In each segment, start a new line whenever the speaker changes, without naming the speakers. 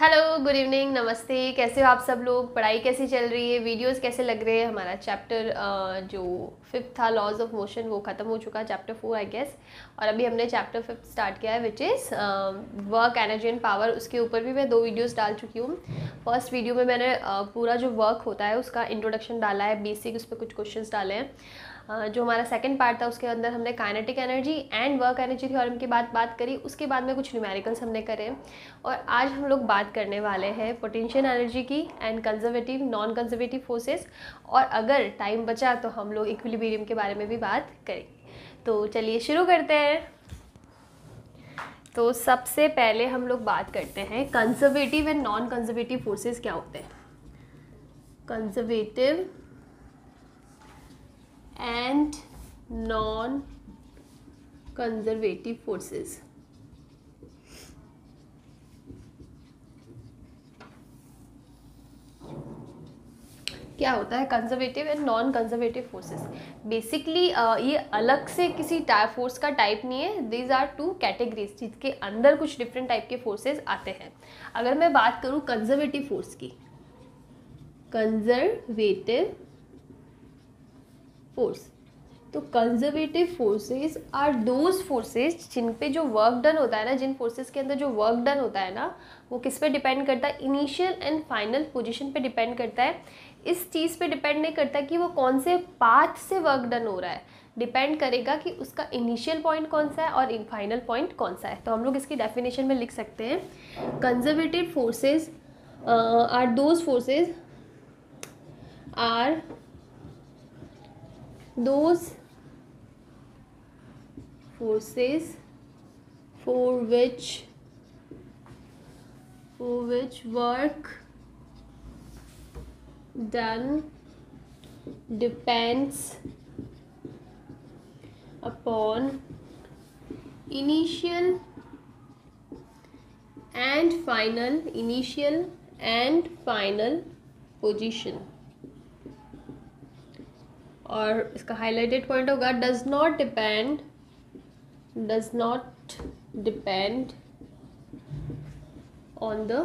Hello, good evening, नमस्ते। कैसे हो आप सब लोग? पढ़ाई कैसी चल रही है? वीडियोस कैसे लग रहे हैं? हमारा चैप्टर जो फिफ्थ था लॉज ऑफ मोशन वो ख़त्म हो चुका है, चैप्टर 4 आई गेस। और अभी हमने चैप्टर 5 स्टार्ट किया है which is work, energy and power. उसके ऊपर भी मैं 2 वीडियोस डाल चुकी हूँ। फर्स्ट वीडियो में मैंने पूरा जो वर्क होता है उसका इंट्रोडक्शन डाला है, बेसिक उस पर कुछ क्वेश्चंस डाले हैं। जो हमारा सेकंड पार्ट था उसके अंदर हमने kinetic energy and work energy theorem की बात करी। उसके बाद में कुछ न्यूमेरिकल्स हमने करे। और आज हम लोग बात करने वाले हैं पोटेंशियल एनर्जी की and conservative non conservative forces. और अगर टाइम बचा तो हम लोग इक्विलिब्रियम के बारे में भी बात करेंगे। तो चलिए शुरू करते हैं। तो सबसे पहले हम लोग बात करते हैं conservative and non conservative forces क्या होते हैं। Conservative and non conservative forces. क्या होता है conservative and non conservative forces? Basically ये अलग से किसी फोर्स का टाइप नहीं है। दीज आर 2 कैटेगरीज जिसके अंदर कुछ डिफरेंट टाइप के फोर्सेस आते हैं। अगर मैं बात करूँ कंजर्वेटिव फोर्स की, कंजर्वेटिव फोर्स, तो conservative forces are those forces जिन पे जो वर्क डन होता है ना, जिन फोर्सेस के अंदर जो वर्क डन होता है ना, वो किस पे डिपेंड करता है? इनिशियल एंड फाइनल पोजीशन पे डिपेंड करता है। इस चीज़ पे डिपेंड नहीं करता कि वो कौन से पाथ से वर्क डन हो रहा है। डिपेंड करेगा कि उसका इनिशियल पॉइंट कौन सा है और फाइनल पॉइंट कौन सा है। तो हम लोग इसकी डेफिनेशन में लिख सकते हैं, conservative forces are those forces are those forces for which work done depends upon initial and final position। और इसका हाईलाइटेड पॉइंट होगा does not depend on the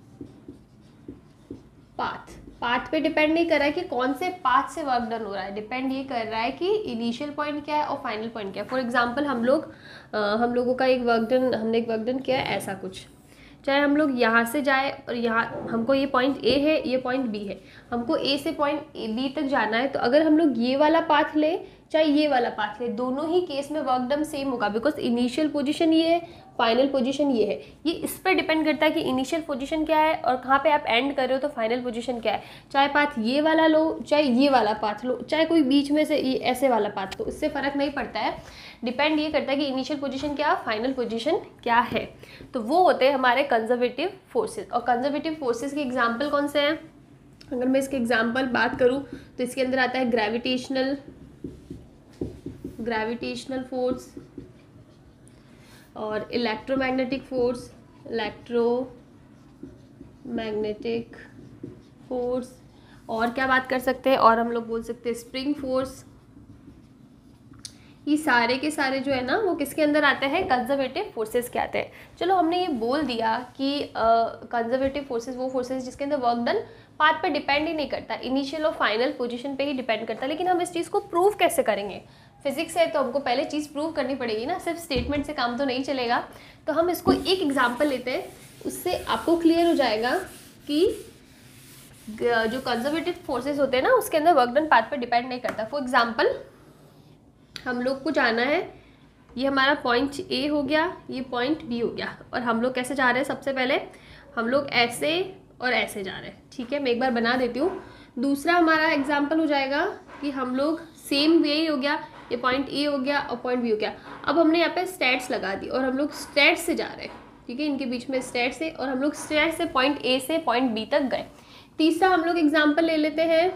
path पे डिपेंड नहीं कर रहा है कि कौन से पाथ से वर्क डन हो रहा है। डिपेंड ये कर रहा है कि इनिशियल पॉइंट क्या है और फाइनल पॉइंट क्या है। फॉर एग्जांपल हम लोगों का हमने एक वर्क डन किया है ऐसा कुछ। चाहे हम लोग यहाँ से जाए और यहाँ हमको ये पॉइंट ए है, ये पॉइंट बी है, हमको ए से पॉइंट बी तक जाना है। तो अगर हम लोग ये वाला पाथ ले चाहे ये वाला पाथ ले, दोनों ही केस में वर्क डन सेम होगा, बिकॉज इनिशियल पोजीशन ये है, फाइनल पोजीशन ये है। ये इस पर डिपेंड करता है कि इनिशियल पोजीशन क्या है और कहाँ पे आप एंड कर रहे हो तो फाइनल पोजीशन क्या है। चाहे पाथ ये वाला लो, चाहे ये वाला पाथ लो, चाहे कोई बीच में से ये ऐसे वाला पाथ लो, इससे फ़र्क नहीं पड़ता है। डिपेंड ये करता है कि इनिशियल पोजीशन क्या, फाइनल पोजीशन क्या है। तो वो होते हैं हमारे कंजर्वेटिव फोर्सेस। और कंजर्वेटिव फोर्सेस के एग्जांपल कौन से हैं? अगर मैं इसके एग्जांपल बात करूँ तो इसके अंदर आता है ग्रेविटेशनल फोर्स और इलेक्ट्रोमैग्नेटिक फोर्स। और क्या बात कर सकते हैं? और हम लोग बोल सकते हैं स्प्रिंग फोर्स। ये सारे के सारे जो है ना वो किसके अंदर आते हैं? कंजर्वेटिव फोर्सेस के आते हैं। चलो हमने ये बोल दिया कि कंजर्वेटिव फोर्सेस वो फोर्सेस जिसके अंदर वर्क डन पाथ पे डिपेंड ही नहीं करता, इनिशियल और फाइनल पोजीशन पे ही डिपेंड करता है। लेकिन हम इस चीज़ को प्रूव कैसे करेंगे? फिजिक्स है तो हमको पहले चीज़ प्रूव करनी पड़ेगी ना, सिर्फ स्टेटमेंट से काम तो नहीं चलेगा। तो हम इसको एक एग्जाम्पल लेते हैं, उससे आपको क्लियर हो जाएगा कि जो कंजर्वेटिव फोर्सेस होते हैं ना उसके अंदर वर्क डन पाथ पे डिपेंड नहीं करता। फॉर एग्जाम्पल हम लोग को जाना है, ये हमारा पॉइंट ए हो गया, ये पॉइंट बी हो गया, और हम लोग कैसे जा रहे हैं? सबसे पहले हम लोग ऐसे और ऐसे जा रहे हैं। ठीक है, मैं एक बार बना देती हूँ। दूसरा हमारा एग्जाम्पल हो जाएगा कि हम लोग सेम वे ही हो गया, ये पॉइंट ए हो गया और पॉइंट बी हो गया। अब हमने यहाँ पे स्टेट्स लगा दी और हम लोग स्टेट से जा रहे हैं। ठीक है, इनके बीच में स्टेट्स है और हम लोग स्टेट से पॉइंट ए से पॉइंट बी तक गए। तीसरा हम लोग एग्जाम्पल ले लेते हैं,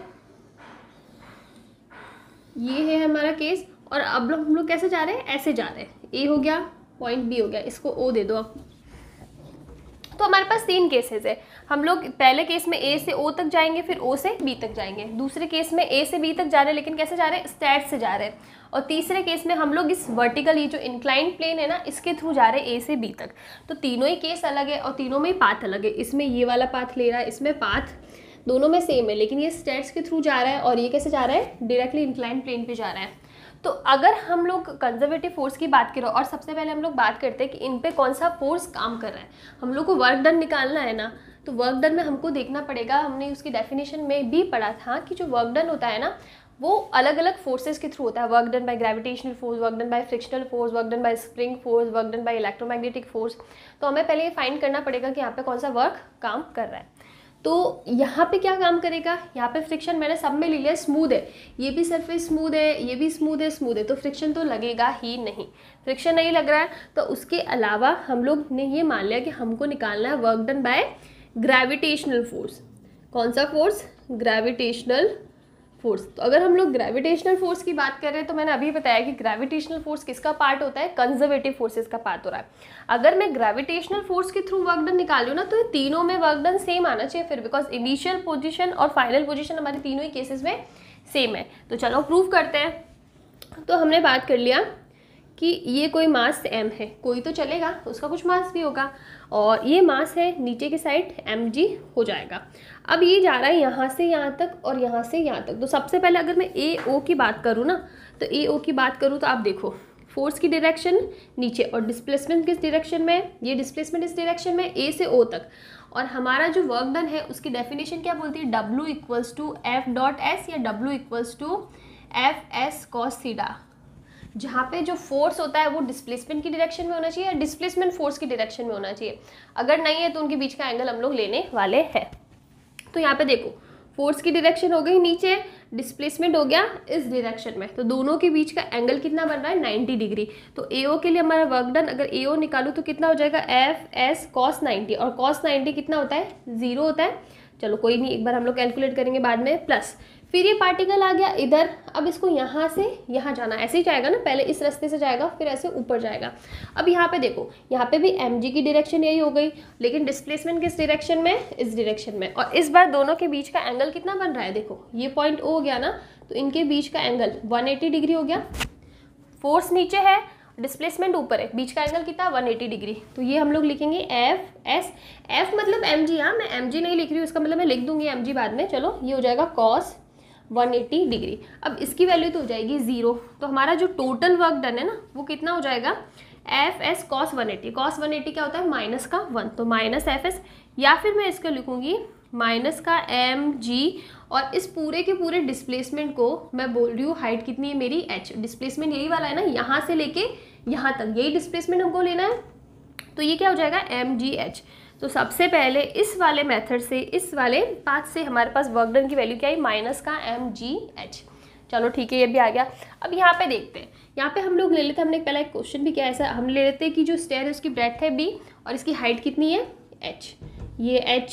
ये है हमारा केस। और अब हम लोग कैसे जा रहे हैं? ऐसे जा रहे हैं। ए हो गया, पॉइंट बी हो गया, इसको ओ दे दो अब। तो हमारे पास 3 केसेस है। हम लोग पहले केस में ए से ओ तक जाएंगे, फिर ओ से बी तक जाएंगे। दूसरे केस में ए से बी तक जा रहे हैं, लेकिन कैसे जा रहे हैं, स्ट्रेट से जा रहे हैं। और तीसरे केस में हम लोग इस वर्टिकल, ये जो इंक्लाइंड प्लेन है ना, इसके थ्रू जा रहे हैं ए से बी तक। तो तीनों ही केस अलग है और तीनों में ही पाथ अलग है। इसमें ये वाला पाथ ले रहा है, इसमें पाथ दोनों में सेम है, लेकिन ये स्ट्रेट्स के थ्रू जा रहा है और ये कैसे जा रहा है, डायरेक्टली इंक्लाइंड प्लेन पे जा रहा है। तो अगर हम लोग कंजर्वेटिव फोर्स की बात करें, और सबसे पहले हम लोग बात करते हैं कि इन पे कौन सा फोर्स काम कर रहा है। हम लोग को वर्क डन निकालना है ना, तो वर्क डन में हमको देखना पड़ेगा, हमने उसकी डेफिनेशन में भी पढ़ा था कि जो वर्क डन होता है ना, वो अलग अलग फोर्सेस के थ्रू होता है। Work done by gravitational force, work done by frictional force, work done by spring force, work done by electromagnetic force. तो हमें पहले ये फाइंड करना पड़ेगा कि यहाँ पे कौन सा वर्क काम कर रहा है। तो यहाँ पे क्या काम करेगा, यहाँ पे फ्रिक्शन मैंने सब में ले लिया, स्मूथ है, ये भी सरफेस स्मूथ है, ये भी स्मूथ है, तो फ्रिक्शन तो लगेगा ही नहीं। फ्रिक्शन नहीं लग रहा है, तो उसके अलावा हम लोग ने ये मान लिया कि हमको निकालना है work done by gravitational force. कौन सा फोर्स, ग्रेविटेशनल फोर्स। तो अगर हम लोग ग्रेविटेशनल फोर्स की बात कर रहे हैं, तो मैंने अभी बताया कि ग्रेविटेशनल फोर्स किसका पार्ट होता है, कंजर्वेटिव फोर्सेस का पार्ट हो रहा है। अगर मैं ग्रेविटेशनल फोर्स के थ्रू वर्क डन निकाल लूँ ना, तो ये तीनों में वर्क डन सेम आना चाहिए फिर, बिकॉज इनिशियल पोजीशन और फाइनल पोजीशन हमारे तीनों ही केसेस में सेम है। तो चलो प्रूव करते हैं। तो हमने बात कर लिया कि ये कोई मास m है, कोई तो चलेगा, उसका कुछ मास भी होगा, और ये मास है नीचे की साइड mg हो जाएगा। अब ये जा रहा है यहाँ से यहाँ तक और यहाँ से यहाँ तक। तो सबसे पहले अगर मैं AO की बात करूँ ना, तो AO की बात करूँ तो आप देखो, फोर्स की डायरेक्शन नीचे और डिस्प्लेसमेंट किस डायरेक्शन में, ये डिस्प्लेसमेंट इस डायरेक्शन में A से O तक। और हमारा जो वर्क डन है उसकी डेफिनेशन क्या बोलती है, W इक्वल्स टू F.S या W equals to FS cos theta. जहाँ पे जो फोर्स होता है वो डिस्प्लेसमेंट की डायरेक्शन में होना चाहिए या डिस्प्लेसमेंट फोर्स की डायरेक्शन में होना चाहिए। अगर नहीं है तो उनके बीच का एंगल हम लोग लेने वाले हैं। तो यहाँ पे देखो, फोर्स की डायरेक्शन हो गई नीचे, डिस्प्लेसमेंट हो गया इस डायरेक्शन में, तो दोनों के बीच का एंगल कितना बन रहा है, 90 डिग्री। तो AO के लिए हमारा वर्क डन, अगर AO निकालूँ तो कितना हो जाएगा, FS cos 90, और cos 90 कितना होता है, 0 होता है। चलो कोई नहीं, एक बार हम लोग कैलकुलेट करेंगे बाद में, प्लस फिर ये पार्टिकल आ गया इधर। अब इसको यहाँ से यहाँ जाना, ऐसे ही जाएगा ना, पहले इस रास्ते से जाएगा फिर ऐसे ऊपर जाएगा। अब यहाँ पे देखो, यहाँ पे भी mg की डायरेक्शन यही हो गई, लेकिन डिस्प्लेसमेंट किस डायरेक्शन में, इस डायरेक्शन में। और इस बार दोनों के बीच का एंगल कितना बन रहा है, देखो ये पॉइंट O हो गया ना, तो इनके बीच का एंगल 180 डिग्री हो गया। फोर्स नीचे है, डिस्प्लेसमेंट ऊपर है, बीच का एंगल कितना, 180 डिग्री। तो ये हम लोग लिखेंगे FS, F मतलब mg, हाँ मैं mg नहीं लिख रही हूँ, इसका मतलब मैं लिख दूंगी mg बाद में। चलो ये हो जाएगा cos 180 डिग्री। अब इसकी वैल्यू तो हो जाएगी 0। तो हमारा जो टोटल वर्क डन है ना, वो कितना हो जाएगा, FS cos 180। cos 180 क्या होता है, माइनस का 1, तो माइनस FS, या फिर मैं इसको लिखूंगी माइनस का mg, और इस पूरे के पूरे डिस्प्लेसमेंट को मैं बोल रही हूँ हाइट कितनी है मेरी, h। डिस्प्लेसमेंट यही वाला है ना, यहाँ से लेके यहाँ तक यही डिस्प्लेसमेंट हमको लेना है। तो ये क्या हो जाएगा, mgh। तो सबसे पहले इस वाले मेथड से, इस वाले पाथ से हमारे पास वर्क डन की वैल्यू क्या है, माइनस का mgh। चलो ठीक है, ये भी आ गया। अब यहाँ पे देखते हैं, यहाँ पे हम लोग ले लेते हैं, हमने पहला एक क्वेश्चन भी किया ऐसा, हम ले लेते हैं कि जो स्टेयर है उसकी ब्रेड्थ है b और इसकी हाइट कितनी है, h। ये h,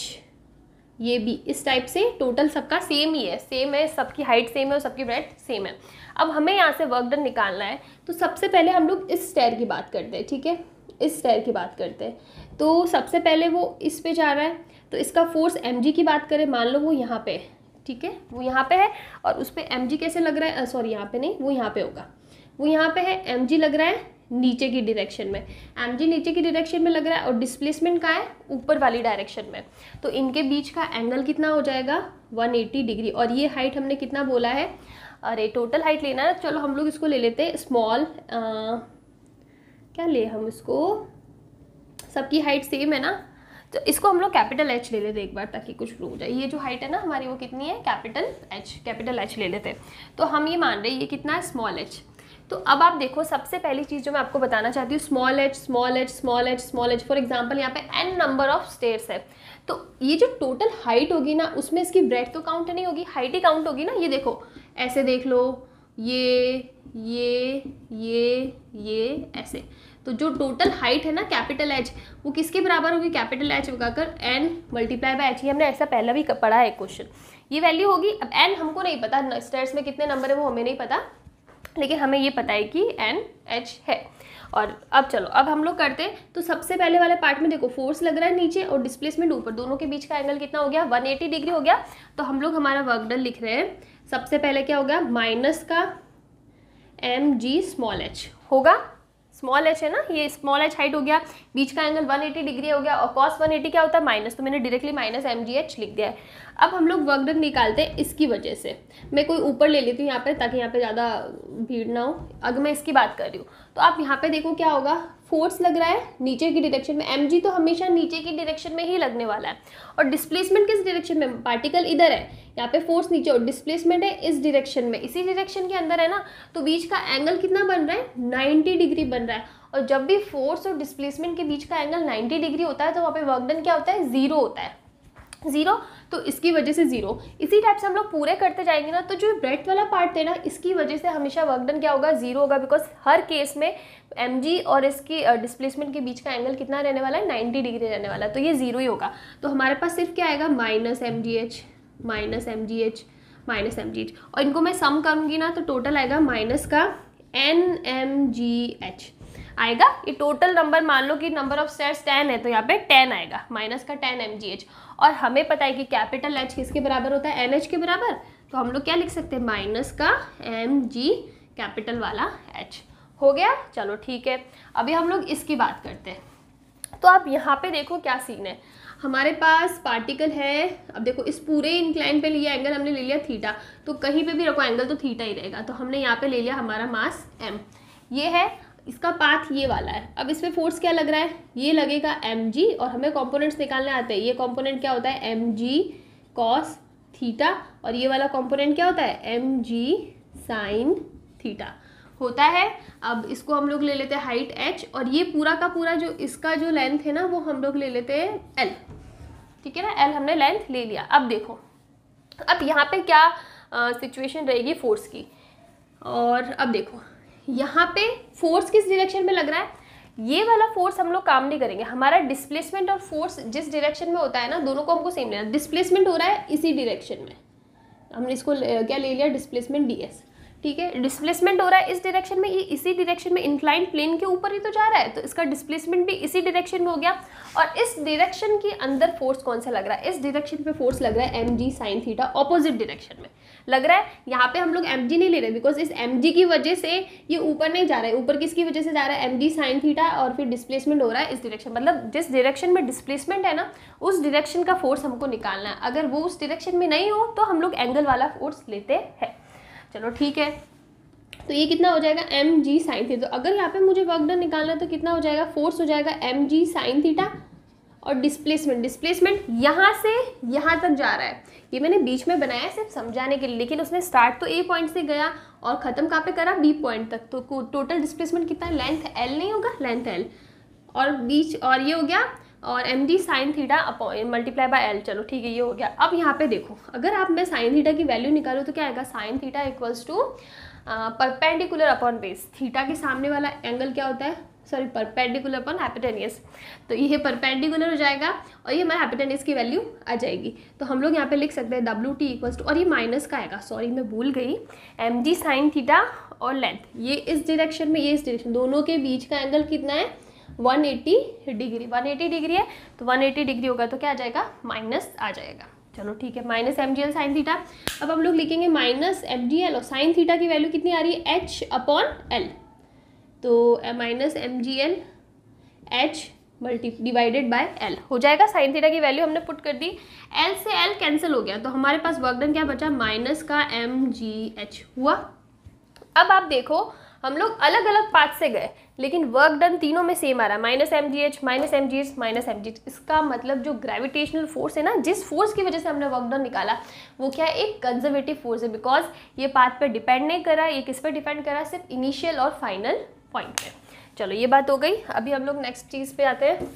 ये b, इस टाइप से टोटल सबका सेम ही है, सेम है, सबकी हाइट सेम है और सबकी ब्रेड्थ सेम है। अब हमें यहाँ से वर्क डन निकालना है, तो सबसे पहले हम लोग इस स्टेयर की बात करते हैं, ठीक है, इस स्टेयर की बात करते हैं। तो सबसे पहले वो इस पे जा रहा है, तो इसका फोर्स mg की बात करें, मान लो वो यहाँ पे है, ठीक है, वो यहाँ पे है, और उस पर mg कैसे लग रहा है, सॉरी यहाँ पे नहीं, वो यहाँ पे होगा, वो यहाँ पे है, mg लग रहा है नीचे की डायरेक्शन में, mg नीचे की डायरेक्शन में लग रहा है, और डिस्प्लेसमेंट का है ऊपर वाली डायरेक्शन में। तो इनके बीच का एंगल कितना हो जाएगा, 180 डिग्री। और ये हाइट हमने कितना बोला है, अरे टोटल हाइट लेना है, चलो हम लोग इसको ले लेते हैं स्मॉल, क्या ले हम इसको, सबकी हाइट सेम है ना, तो इसको हम लोग कैपिटल H ले लेते हैं एक बार, ताकि कुछ प्रूव हो जाए। ये जो हाइट है ना हमारी, वो कितनी है, कैपिटल H ले लेते हैं। तो हम ये मान रहे हैं ये कितना है, स्मॉल h। तो अब आप देखो, सबसे पहली चीज़ जो मैं आपको बताना चाहती हूँ, small h small h small h small h। For example यहाँ पे n नंबर ऑफ स्टेयर्स है, तो ये जो टोटल हाइट होगी ना, उसमें इसकी ब्रेड्थ तो काउंट नहीं होगी, हाइट ही काउंट होगी ना। ये देखो, ऐसे देख लो, ये ऐसे। तो जो टोटल हाइट है ना कैपिटल H, वो किसके बराबर होगी, कैपिटल H लगाकर n मल्टीप्लाई बाय h। ये हमने ऐसा पहला भी पढ़ा है क्वेश्चन, ये वैल्यू होगी। अब n हमको नहीं पता, स्टेयर्स में कितने नंबर है वो हमें नहीं पता, लेकिन हमें ये पता है कि n h है। और अब चलो अब हम लोग करते हैं। तो सबसे पहले वाले पार्ट में देखो फोर्स लग रहा है नीचे और डिस्प्लेसमेंट ऊपर, दोनों के बीच का एंगल कितना हो गया 180 डिग्री हो गया। तो हम लोग हमारा वर्क डन लिख रहे हैं। सबसे पहले क्या होगा माइनस का mg स्मॉल h होगा, स्मॉल h है ना, ये स्मॉल h हाइट हो गया, बीच का एंगल 180 डिग्री हो गया और cos 180 क्या होता है माइनस, तो मैंने डायरेक्टली माइनस mgh लिख दिया है। अब हम लोग वर्क डन निकालते हैं इसकी वजह से। मैं कोई ऊपर ले लेती हूँ यहाँ पे ताकि यहाँ पे ज़्यादा भीड़ ना हो। अगर मैं इसकी बात कर रही हूँ तो आप यहाँ पे देखो क्या होगा, फोर्स लग रहा है नीचे की डायरेक्शन में, mg तो हमेशा नीचे की डायरेक्शन में ही लगने वाला है। और डिस्प्लेसमेंट किस डायरेक्शन में, पार्टिकल इधर है, यहाँ पे फोर्स नीचे और डिस्प्लेसमेंट है इस डायरेक्शन में, इसी डायरेक्शन के अंदर है ना। तो बीच का एंगल कितना बन रहा है 90 डिग्री बन रहा है। और जब भी फोर्स और डिस्प्लेसमेंट के बीच का एंगल 90 डिग्री होता है तो वहाँ पे वर्क डन क्या होता है 0 होता है, 0। तो इसकी वजह से 0। इसी टाइप से हम लोग पूरे करते जाएंगे ना, तो जो ब्रेथ वाला पार्ट है ना इसकी वजह से हमेशा वर्क डन क्या होगा 0 होगा, बिकॉज हर केस में mg और इसकी डिस्प्लेसमेंट के बीच का एंगल कितना रहने वाला है 90 डिग्री रहने वाला है, तो ये 0 ही होगा। तो हमारे पास सिर्फ क्या आएगा minus mgh minus mgh minus mgh, और इनको मैं सम करूँगी ना तो टोटल आएगा माइनस का nmgh आएगा। ये टोटल नंबर मान लो कि नंबर ऑफ स्टेयर्स 10 है तो यहाँ पे 10 आएगा, माइनस का 10 mgh। और हमें पता है कि कैपिटल h किसके बराबर होता है nh के बराबर, तो हम लोग क्या लिख सकते हैं माइनस का mg कैपिटल वाला h हो गया। चलो ठीक है, अभी हम लोग इसकी बात करते हैं। तो आप यहाँ पे देखो क्या सीन है, हमारे पास पार्टिकल है। अब देखो इस पूरे इंक्लाइन पे लिया एंगल हमने ले लिया थीटा, तो कहीं पे भी रखो एंगल तो थीटा ही रहेगा। तो हमने यहाँ पे ले लिया हमारा मास m, ये है, इसका पाथ ये वाला है। अब इस पे फोर्स क्या लग रहा है, ये लगेगा mg, और हमें कंपोनेंट्स निकालने आते हैं। ये कंपोनेंट क्या होता है mg cos थीटा, और ये वाला कंपोनेंट क्या होता है mg sin थीटा होता है। अब इसको हम लोग ले लेते हैं हाइट h, और ये पूरा का पूरा जो इसका जो लेंथ है ना वो हम लोग ले लेते हैं l, ठीक है ना, l हमने लेंथ ले लिया। अब देखो अब यहाँ पे क्या सिचुएशन रहेगी फोर्स की, और अब देखो यहाँ पे फोर्स किस डायरेक्शन में लग रहा है, ये वाला फोर्स हम लोग काम नहीं करेंगे। हमारा डिस्प्लेसमेंट और फोर्स जिस डायरेक्शन में होता है ना दोनों को हमको सेम लेना। डिस्प्लेसमेंट हो रहा है इसी डायरेक्शन में, हमने इसको क्या ले लिया डिस्प्लेसमेंट ds, ठीक है। डिस्प्लेसमेंट हो रहा है इस डायरेक्शन में, ये इसी डायरेक्शन में इंक्लाइंड प्लेन के ऊपर ही तो जा रहा है, तो इसका डिस्प्लेसमेंट भी इसी डायरेक्शन में हो गया। और इस डायरेक्शन के अंदर फोर्स कौन सा लग रहा है, इस डायरेक्शन पे फोर्स लग रहा है mg sin theta, opposite direction में लग रहा है। यहाँ पे हम लोग mg नहीं ले रहे बिकॉज इस mg की वजह से ये ऊपर नहीं जा रहा है, ऊपर किसकी वजह से जा रहा है mg sin थीटा, और फिर डिस्प्लेसमेंट हो रहा है इस डायरेक्शन, मतलब जिस डायरेक्शन में डिस्प्लेसमेंट है ना उस डायरेक्शन का फोर्स हमको निकालना है। अगर वो उस डायरेक्शन में नहीं हो तो हम लोग एंगल वाला फोर्स लेते हैं। चलो ठीक है, तो ये कितना हो जाएगा mg sin थीटा। तो अगर यहाँ पे मुझे वर्क डन निकालना है तो कितना हो जाएगा, फोर्स हो जाएगा mg sin थीटा, और डिस्प्लेसमेंट यहाँ से यहाँ तक जा रहा है। ये मैंने बीच में बनाया सिर्फ समझाने के लिए, लेकिन उसने स्टार्ट तो ए पॉइंट से गया और ख़त्म कहाँ पे करा बी पॉइंट तक। तो टोटल डिस्प्लेसमेंट कितना है, लेंथ l नहीं होगा, लेंथ l, और बीच और ये हो गया, और mg sin theta upon multiply by l। चलो ठीक है, ये हो गया। अब यहाँ पे देखो अगर आप मैं sin थीटा की वैल्यू निकालूँ तो क्या आएगा, sin theta equals to perpendicular upon base. Theta के सामने वाला एंगल क्या होता है, सॉरी परपेंडिकुलर अपॉन हाइपोटेनियस, तो ये परपेंडिकुलर हो जाएगा और ये हमारा हाइपोटेनियस की वैल्यू आ जाएगी। तो हम लोग यहाँ पे लिख सकते हैं WT इक्वल्स टू, और ये माइनस का आएगा, सॉरी मैं भूल गई, mg sin थीटा और लेंथ, ये इस डायरेक्शन में ये इस डायरेक्शन, दोनों के बीच का एंगल कितना है 180 डिग्री। 180 डिग्री है तो 180 डिग्री होगा तो क्या आ जाएगा, माइनस आ जाएगा। चलो ठीक है, माइनस mgl sin थीटा। अब हम लोग लिखेंगे माइनस mgl, और sin थीटा की वैल्यू कितनी आ रही है h अपॉन l, तो minus mgl h divided by l हो जाएगा। sin थीटा की वैल्यू हमने पुट कर दी, l से l कैंसिल हो गया, तो हमारे पास वर्क डन क्या बचा, माइनस का mgh हुआ। अब आप देखो हम लोग अलग अलग पाथ से गए लेकिन वर्क डन तीनों में सेम आ रहा है, minus mgh minus mgh minus mgh। इसका मतलब जो ग्रेविटेशनल फोर्स है ना, जिस फोर्स की वजह से हमने वर्क डन निकाला वो क्या है, एक कंजर्वेटिव फोर्स है, बिकॉज ये पाथ पे डिपेंड नहीं कर रहा है, ये किस पे डिपेंड कर रहा है, सिर्फ इनिशियल और फाइनल पॉइंट पे। चलो ये बात हो गई। अभी हम लोग नेक्स्ट चीज़ पे आते हैं।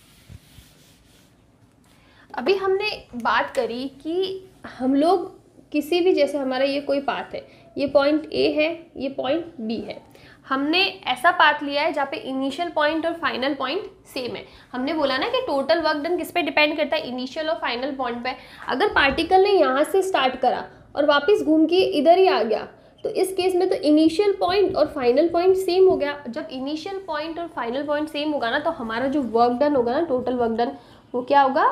अभी हमने बात करी कि हम लोग किसी भी, जैसे हमारा ये कोई पाथ है, ये पॉइंट ए है, ये पॉइंट बी है, हमने ऐसा पाथ लिया है जहाँ पे इनिशियल पॉइंट और फाइनल पॉइंट सेम है। हमने बोला ना कि टोटल वर्क डन किस पे डिपेंड करता है, इनिशियल और फाइनल पॉइंट पे। अगर पार्टिकल ने यहाँ से स्टार्ट करा और वापस घूम के इधर ही आ गया, तो इस केस में तो इनिशियल पॉइंट और फाइनल पॉइंट सेम हो गया। जब इनिशियल पॉइंट और फाइनल पॉइंट सेम होगा ना, तो हमारा जो वर्क डन होगा ना, टोटल वर्क डन, वो क्या होगा,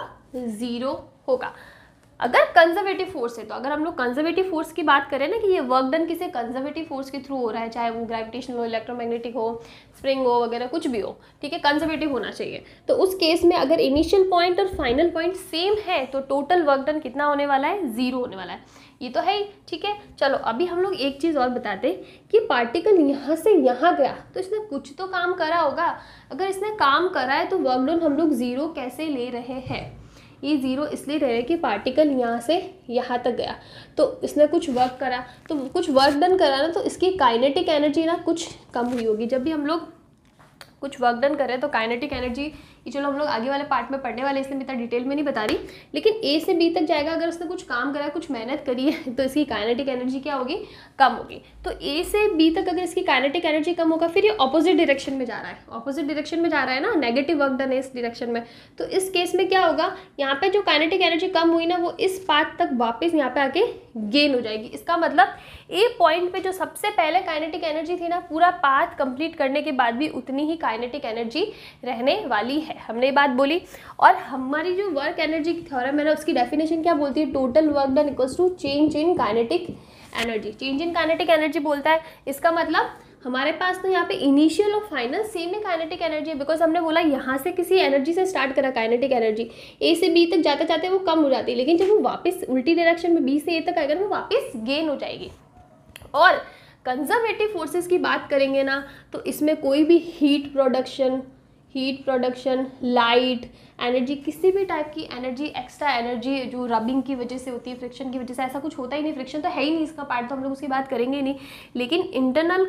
0 होगा। अगर कंजर्वेटिव फोर्स है, तो अगर हम लोग कंजर्वेटिव फोर्स की बात करें ना कि ये वर्क डन किसी कंजर्वेटिव फोर्स के थ्रू हो रहा है, चाहे वो ग्रेविटेशनल हो, इलेक्ट्रोमैग्नेटिक हो, स्प्रिंग हो वगैरह, कुछ भी हो, ठीक है, कंजर्वेटिव होना चाहिए। तो उस केस में अगर इनिशियल पॉइंट और फाइनल पॉइंट सेम है, तो टोटल वर्क डन कितना होने वाला है, 0 होने वाला है। ये तो है ही, ठीक है। चलो अभी हम लोग एक चीज़ और बताते हैं कि पार्टिकल यहाँ से यहाँ गया, तो इसने कुछ तो काम करा होगा। अगर इसने काम करा है, तो वर्क डन हम लोग 0 कैसे ले रहे हैं, ये 0 इसलिए रह रहे हैं कि पार्टिकल यहाँ से यहाँ तक गया, तो इसने कुछ वर्क करा, तो कुछ वर्क डन करा ना, तो इसकी काइनेटिक एनर्जी ना कुछ कम हुई होगी। जब भी हम लोग कुछ वर्क डन करें तो काइनेटिक एनर्जी, ये चलो हम लोग आगे वाले पार्ट में पढ़ने वाले, इसलिए मैं इतना डिटेल में नहीं बता रही, लेकिन ए से बी तक जाएगा, अगर उसने कुछ काम करा है, कुछ मेहनत करी है, तो इसकी काइनेटिक एनर्जी क्या होगी, कम होगी। तो ए से बी तक अगर इसकी काइनेटिक एनर्जी कम होगा, फिर ये ऑपोजिट डायरेक्शन में जा रहा है, ऑपोजिट डायरेक्शन में जा रहा है ना, नेगेटिव वर्क डन है इस डायरेक्शन में, तो इस केस में क्या होगा, यहाँ पे जो काइनेटिक एनर्जी कम हुई ना, वो इस पाथ तक वापस यहाँ पे आके गेन हो जाएगी। इसका मतलब ए पॉइंट पे जो सबसे पहले काइनेटिक एनर्जी थी ना, पूरा पाथ कंप्लीट करने के बाद भी उतनी ही काइनेटिक एनर्जी रहने वाली है। हमने ये बात बोली। और हमारी जो वर्क एनर्जी की थ्योरम है ना, उसकी डेफिनेशन क्या बोलती है, total work done equals to change in kinetic energy. Change in kinetic energy बोलता है, इसका मतलब हमारे पास तो यहाँ पे इनिशियल और फाइनल सेम है काइनेटिक एनर्जी, बिकॉज हमने बोला यहाँ से किसी एनर्जी से स्टार्ट करा काइनेटिक एनर्जी, ए से बी तक जाते जाते वो कम हो जाती है, लेकिन जब वो वापस उल्टी डायरेक्शन में बी से ए तक आएगा ना, वो वापस गेन हो जाएगी। और कंजर्वेटिव फोर्सेस की बात करेंगे ना, तो इसमें कोई भी हीट प्रोडक्शन, लाइट एनर्जी, किसी भी टाइप की एनर्जी, एक्स्ट्रा एनर्जी जो रबिंग की वजह से होती है, फ्रिक्शन की वजह से, ऐसा कुछ होता ही नहीं। फ्रिक्शन तो है ही नहीं, इसका पार्ट तो हम लोग उसकी बात करेंगे ही नहीं। लेकिन इंटरनल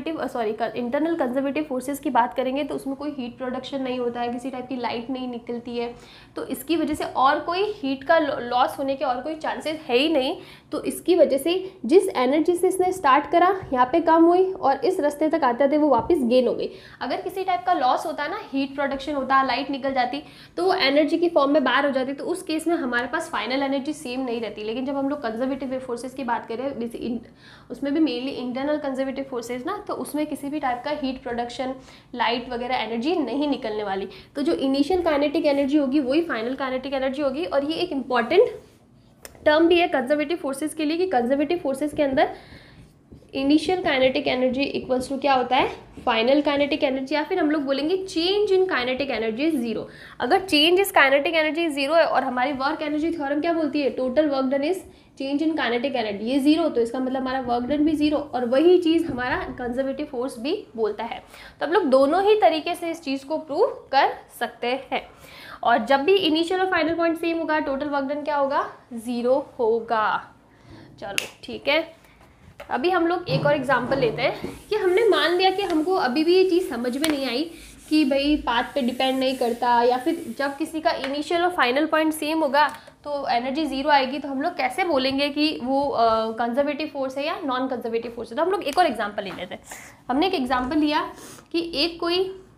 कंजर्वेटिव फोर्सेस की बात करेंगे, तो उसमें कोई हीट प्रोडक्शन नहीं होता है, किसी टाइप की लाइट नहीं निकलती है, तो इसकी वजह से और कोई हीट का लॉस होने के और कोई चांसेस है ही नहीं। तो इसकी वजह से जिस एनर्जी से इसने स्टार्ट करा, यहाँ पे कम हुई और इस रास्ते तक आते थे वो वापस गेन हो गई। अगर किसी टाइप का लॉस होता है ना, हीट प्रोडक्शन होता, लाइट निकल जाती, तो वो एनर्जी की फॉर्म में बाहर हो जाती, तो उस केस में हमारे पास फाइनल एनर्जी सेम नहीं रहती। लेकिन जब हम लोग कंजर्वेटिव फोर्सेस की बात करें, उसमें भी मेनली इंटरनल कंजर्वेटिव फोर्सेस ना, तो उसमें किसी भी टाइप का हीट प्रोडक्शन, लाइट वगैरह एनर्जी नहीं निकलने वाली। तो जो इनिशियल काइनेटिक एनर्जी होगी वही फाइनल काइनेटिक एनर्जी होगी। और ये एक इंपॉर्टेंट टर्म भी है कंजर्वेटिव फोर्सेस के लिए कि कंजर्वेटिव फोर्सेस के अंदर initial kinetic energy equals to क्या होता है, फाइनल काइनेटिक एनर्जी, या फिर हम लोग बोलेंगे change in kinetic energy is 0। अगर चेंज इस काइनेटिक एनर्जी 0 है और हमारी वर्क एनर्जी थ्योरम क्या बोलती है, total work done is change in kinetic energy, ये 0, तो इसका मतलब हमारा वर्क डन भी 0, और वही चीज़ हमारा कंजर्वेटिव फोर्स भी बोलता है। तो हम लोग दोनों ही तरीके से इस चीज़ को प्रूव कर सकते हैं। और जब भी इनिशियल और फाइनल पॉइंट सेम होगा, टोटल वर्क डन क्या होगा, 0 होगा। चलो ठीक है, अभी हम लोग एक और एग्जांपल लेते हैं कि हमने मान लिया कि हमको अभी भी ये चीज़ समझ में नहीं आई कि भाई पाथ पे डिपेंड नहीं करता, या फिर जब किसी का इनिशियल और फाइनल पॉइंट सेम होगा तो एनर्जी 0 आएगी, तो हम लोग कैसे बोलेंगे कि वो कंजर्वेटिव फोर्स है या नॉन कंजर्वेटिव फोर्स है। तो हम लोग एक और एग्जांपल ले लेते हैं। हमने एक एग्जांपल लिया कि एक कोई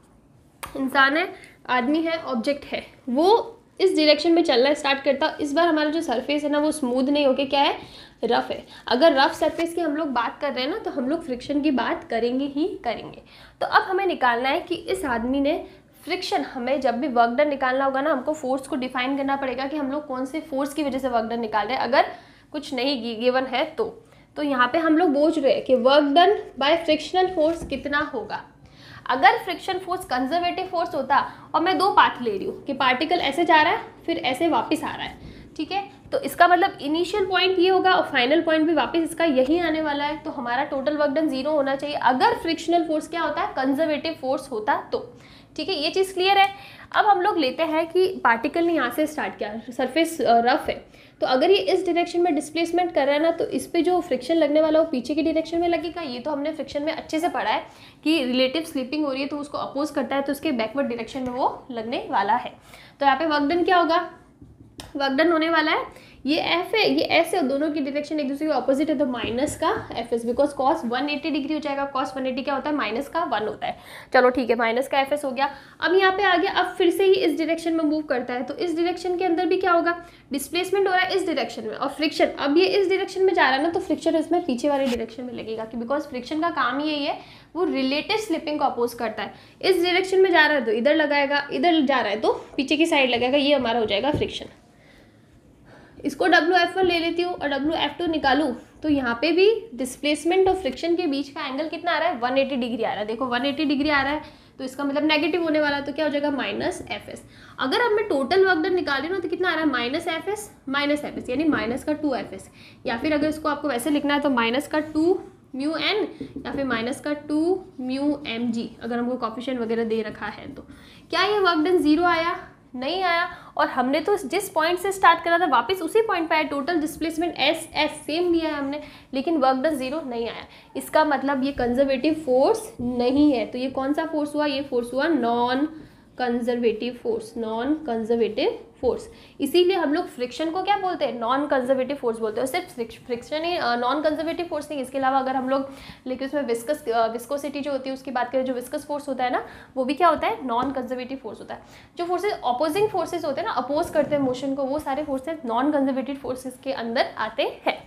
इंसान है, आदमी है, ऑब्जेक्ट है, वो इस डायरेक्शन में चलना स्टार्ट करता। इस बार हमारा जो सरफेस है ना, वो स्मूथ नहीं होके क्या है, रफ है। अगर रफ सरफेस की हम लोग बात कर रहे हैं ना, तो हम लोग फ्रिक्शन की बात करेंगे ही करेंगे। तो अब हमें निकालना है कि इस आदमी ने फ्रिक्शन, हमें जब भी वर्क डन निकालना होगा ना, हमको फोर्स को डिफाइन करना पड़ेगा कि हम लोग कौन से फोर्स की वजह से वर्क डन निकाल रहे हैं। अगर कुछ नहीं गिवन है तो यहाँ पे हम लोग बोझ रहे हैं कि work done by frictional force कितना होगा। अगर फ्रिक्शन फोर्स कंजर्वेटिव फोर्स होता और मैं 2 पाथ ले रही हूँ कि पार्टिकल ऐसे जा रहा है फिर ऐसे वापस आ रहा है, ठीक है, तो इसका मतलब इनिशियल पॉइंट ये होगा और फाइनल पॉइंट भी वापस इसका यही आने वाला है, तो हमारा टोटल वर्क डन 0 होना चाहिए। अगर फ्रिक्शनल फोर्स क्या होता है, कंजर्वेटिव फोर्स होता तो, ठीक है, ये चीज़ क्लियर है। अब हम लोग लेते हैं कि पार्टिकल ने यहाँ से स्टार्ट किया, सरफेस रफ है, तो अगर ये इस डायरेक्शन में डिस्प्लेसमेंट कर रहा है ना, तो इस पे जो फ्रिक्शन लगने वाला वो पीछे की डायरेक्शन में लगेगा। ये तो हमने फ्रिक्शन में अच्छे से पढ़ा है कि रिलेटिव स्लिपिंग हो रही है तो उसको अपोज करता है, तो उसके बैकवर्ड डायरेक्शन में वो लगने वाला है। तो यहाँ पे वर्क डन क्या होगा, वर्क डन होने वाला है ये एफ है, ये एस है, दोनों की डायरेक्शन एक दूसरे के ऑपोजिट है, तो माइनस का F S, because cos 180 degree हो जाएगा, कॉस 180 क्या होता है, माइनस का 1 होता है। चलो ठीक है, माइनस का एफ एस हो गया। अब यहाँ पे आ गया, अब फिर से ही इस डायरेक्शन में मूव करता है, तो इस डायरेक्शन के अंदर भी क्या होगा, डिस्प्लेसमेंट हो रहा है इस डायरेक्शन में, और फ्रिक्शन, अब ये इस डायरेक्शन में जा रहा है ना, तो फ्रिक्शन इसमें पीछे वाले डायरेक्शन में लगेगा, कि बिकॉज फ्रिक्शन का काम ही यही है, वो रिलेटिव स्लिपिंग को अपोज करता है। इस डायरेक्शन में जा रहा है तो इधर लगाएगा, इधर जा रहा है तो पीछे की साइड लगाएगा, ये हमारा हो जाएगा फ्रिक्शन। इसको WF1 ले लेती हूँ और WF2 निकालूँ, तो यहाँ पे भी डिस्प्लेसमेंट और फ्रिक्शन के बीच का एंगल कितना आ रहा है, 180 डिग्री आ रहा है। देखो 180 डिग्री आ रहा है, तो इसका मतलब नेगेटिव होने वाला है, तो क्या हो जाएगा, माइनस एफ एस। अगर अब मैं टोटल वर्क डन निकाली ना, तो कितना आ रहा है, माइनस एफ एस, यानी माइनस का 2Fs, या फिर अगर इसको आपको वैसे लिखना है तो माइनस का 2 म्यू एन, या फिर माइनस का 2 म्यू एम जी, अगर हमको कॉफिशिएंट वगैरह दे रखा है तो। क्या ये वर्क डन 0 आया, नहीं आया, और हमने तो जिस पॉइंट से स्टार्ट करा था वापस उसी पॉइंट पे आया, total displacement S S same लिया है हमने, लेकिन वर्क डन 0 नहीं आया। इसका मतलब ये कंजर्वेटिव फोर्स नहीं है। तो ये कौन सा फोर्स हुआ, ये फोर्स हुआ non conservative force, non conservative force. इसीलिए हम लोग फ्रिक्शन को क्या बोलते हैं, नॉन कंजर्वेटिव फोर्स बोलते हैं। सिर्फ फ्रिक्शन ही नॉन कंजर्वेटिव फोर्स नहीं, इसके अलावा अगर हम लोग लेकिन उसमें विस्कोसिटी जो होती है उसकी बात करें, जो विस्कस फोर्स होता है ना, वो भी क्या होता है, नॉन कंजर्वेटिव फोर्स होता है। जो फोर्सेज ऑपोजिंग फोर्सेज होते हैं ना, अपोज करते हैं मोशन को, वो सारे फोर्सेज नॉन कंजर्वेटिव फोर्सेज के अंदर आते हैं।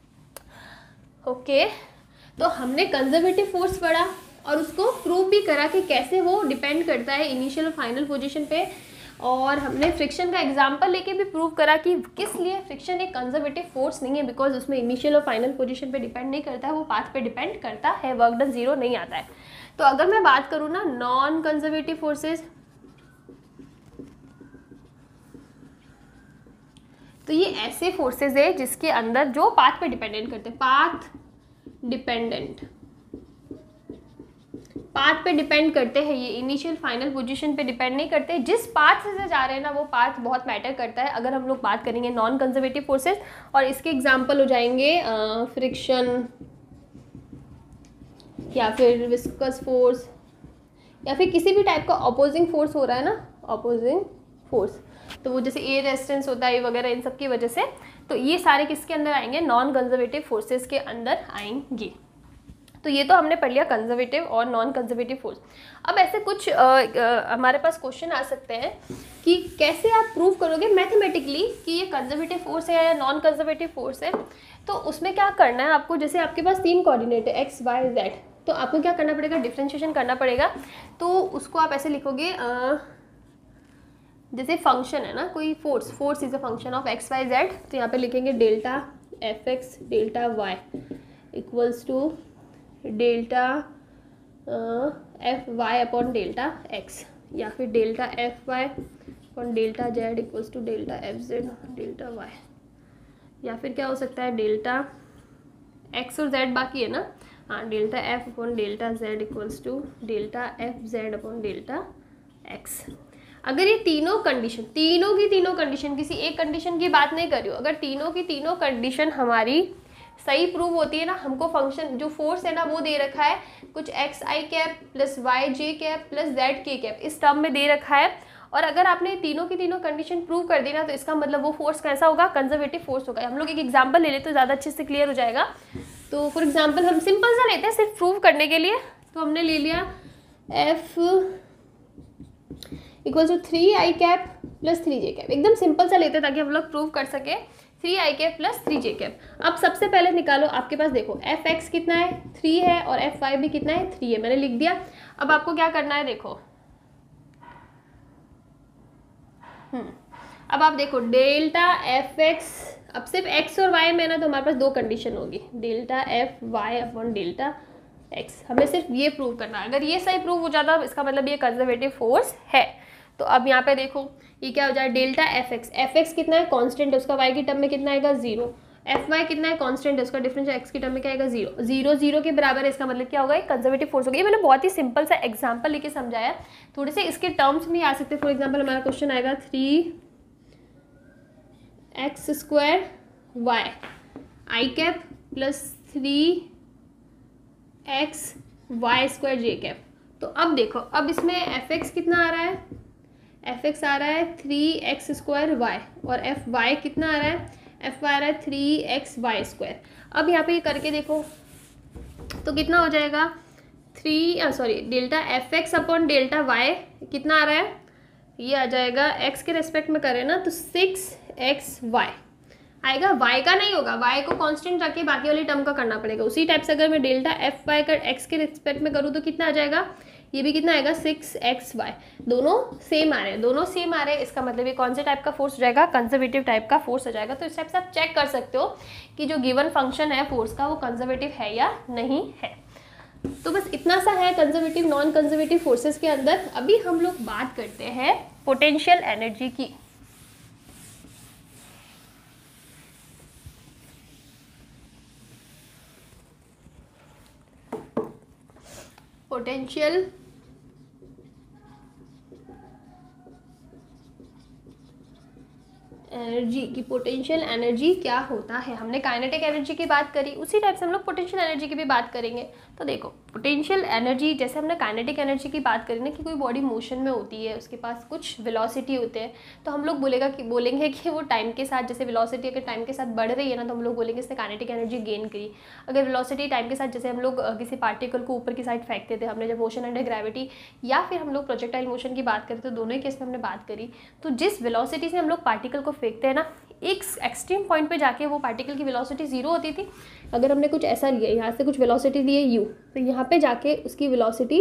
ओके, तो हमने कंजर्वेटिव फोर्स पढ़ा और उसको प्रूव भी करा कि कैसे वो डिपेंड करता है इनिशियल और फाइनल पोजीशन पे, और हमने फ्रिक्शन का एग्जांपल लेके भी प्रूव करा कि किस लिए फ्रिक्शन एक कंजर्वेटिव फोर्स नहीं है, बिकॉज उसमें इनिशियल और फाइनल पोजीशन पे डिपेंड नहीं करता है, वो पाथ पे डिपेंड करता है, वर्क डन 0 नहीं आता है। तो अगर मैं बात करूँ ना नॉन कंजर्वेटिव फोर्सेज, तो ये ऐसे फोर्सेज है जिसके अंदर जो पाथ पे डिपेंडेंट करते हैं, पाथ पे डिपेंड करते हैं, ये इनिशियल फाइनल पोजीशन पे डिपेंड नहीं करते। जिस पाथ से जा रहे हैं ना, वो पाथ बहुत मैटर करता है। अगर हम लोग बात करेंगे नॉन कंजर्वेटिव फोर्सेस, और इसके एग्जांपल हो जाएंगे फ्रिक्शन, या फिर विस्कस फोर्स, या फिर किसी भी टाइप का अपोजिंग फोर्स हो रहा है ना, अपोजिंग फोर्स, तो वो जैसे एयर रेजिस्टेंस होता है वगैरह, इन सब की वजह से, तो ये सारे किसके अंदर आएंगे, नॉन कंजर्वेटिव फोर्सेस के अंदर आएंगे। तो ये तो हमने पढ़ लिया कंजर्वेटिव और नॉन कंजर्वेटिव फोर्स। अब ऐसे कुछ हमारे पास क्वेश्चन आ सकते हैं कि कैसे आप प्रूव करोगे मैथमेटिकली कि ये कंजर्वेटिव फोर्स है या नॉन कंजर्वेटिव फोर्स है। तो उसमें क्या करना है आपको, जैसे आपके पास 3 कोऑर्डिनेट है x, y, z, तो आपको क्या करना पड़ेगा, डिफ्रेंशिएशन करना पड़ेगा। तो उसको आप ऐसे लिखोगे, जैसे फंक्शन है ना कोई force is a function of x, y, z, तो यहाँ पे लिखेंगे delta fx delta y equals to delta F Y upon delta X, या फिर delta F Y upon delta Z equals to delta F Z delta Y, या फिर क्या हो सकता है, डेल्टा एक्स और जेड बाकी है ना, हाँ, delta F upon delta Z equals to delta F Z upon delta X. अगर ये तीनों कंडीशन किसी एक कंडीशन की बात नहीं कर रही हूँ, अगर तीनों की तीनों कंडीशन हमारी सही प्रूव होती है ना, हमको फंक्शन जो फोर्स है ना वो दे रखा है कुछ X I cap plus Y J cap plus Z K cap इस टर्म में दे रखा है, और अगर आपने तीनों की तीनों कंडीशन प्रूव कर दी ना, तो इसका मतलब वो फोर्स कैसा होगा, कंजर्वेटिव फोर्स होगा। हम लोग एक एग्जांपल ले लेते तो ज़्यादा अच्छे से क्लियर हो जाएगा। तो फॉर एग्जांपल हम सिंपल सा लेते हैं सिर्फ प्रूव करने के लिए, तो हमने ले लिया F equal to 3i cap plus 3j cap, एकदम सिंपल सा लेते ताकि हम लोग प्रूव कर सके 3i cap plus 3j cap. अब सबसे पहले निकालो, आपके पास देखो fx कितना है 3 है, और fy भी कितना है 3 है, मैंने लिख दिया। अब आपको क्या करना है, देखो अब आप देखो डेल्टा fx, अब सिर्फ x और y में ना, तो हमारे पास 2 कंडीशन होगी, delta fy upon delta x। हमें सिर्फ ये प्रूव करना है, अगर ये सही प्रूव हो जाता इसका मतलब ये कंजर्वेटिव फोर्स है। तो अब यहाँ पे देखो ये क्या हो जाए, डेल्टा fx कितना है, कांस्टेंट है, उसका y की टर्म में कितना आएगा 0, fy कितना है, कांस्टेंट है, उसका डिफरेंस x की टर्म में क्या आएगा 0, 0 0 के बराबर है, इसका मतलब क्या होगा, एक कंजर्वेटिव फोर्स होगा। ये मैंने बहुत ही सिंपल सा एग्जांपल लेके समझाया, थोड़े से इसके टर्म्स में आ सकते। फॉर एग्जांपल हमारा क्वेश्चन आएगा 3x square y I cap plus 3x y square j cap. तो अब देखो, अब इसमें fx कितना आ रहा है, fx आ रहा है 3x स्क्वायर y, और fy कितना आ रहा है, एफ वाई आ रहा है 3xy²। अब यहाँ पे ये करके देखो तो कितना हो जाएगा delta F X upon delta Y कितना आ रहा है, ये आ जाएगा x के रेस्पेक्ट में करें ना तो 6xy आएगा, y का नहीं होगा, y को कांस्टेंट रख के बाकी वाली टर्म का करना पड़ेगा। उसी टाइप से अगर मैं डेल्टा एफ वाई का x के रिस्पेक्ट में करूँ तो कितना आ जाएगा, ये भी कितना आएगा 6xy। दोनों सेम आ रहे हैं, दोनों सेम आ रहे हैं, इसका मतलब ये कौन से टाइप का फोर्स हो जाएगा, कंजर्वेटिव टाइप का फोर्स हो जाएगा। तो इस टाइप से आप चेक कर सकते हो कि जो गिवन फंक्शन है फोर्स का वो कंजर्वेटिव है या नहीं है। तो बस इतना सा है कंजर्वेटिव नॉन कंजर्वेटिव फोर्सेस के अंदर। अभी हम लोग बात करते हैं पोटेंशियल एनर्जी की। पोटेंशियल एनर्जी की, पोटेंशियल एनर्जी क्या होता है। हमने काइनेटिक एनर्जी की बात करी, उसी टाइप से हम लोग पोटेंशियल एनर्जी की भी बात करेंगे। तो देखो पोटेंशियल एनर्जी, जैसे हमने काइनेटिक एनर्जी की बात करी ना कि कोई बॉडी मोशन में होती है, उसके पास कुछ वेलोसिटी होते हैं, तो हम लोग बोलेंगे कि वो टाइम के साथ, जैसे वेलोसिटी अगर टाइम के साथ बढ़ रही है ना तो हम लोग बोलेंगे इसने काइनेटिक एनर्जी गेन करी। अगर वेलोसिटी टाइम के साथ, जैसे हम लोग किसी पार्टिकल को ऊपर की साइड फेंकते थे, हमने जब मोशन अंडर ग्रेविटी या फिर हम लोग प्रोजेक्टाइल मोशन की बात करें तो दोनों ही केस में हमने बात करी। तो जिस वेलोसिटी से हम लोग पार्टिकल को फेंकते हैं ना, एक एक्सट्रीम पॉइंट पे जाके वो पार्टिकल की वेलोसिटी 0 होती थी। अगर हमने कुछ ऐसा लिया, यहाँ से कुछ वेलोसिटी ली है u, तो यहाँ पे जाके उसकी वेलोसिटी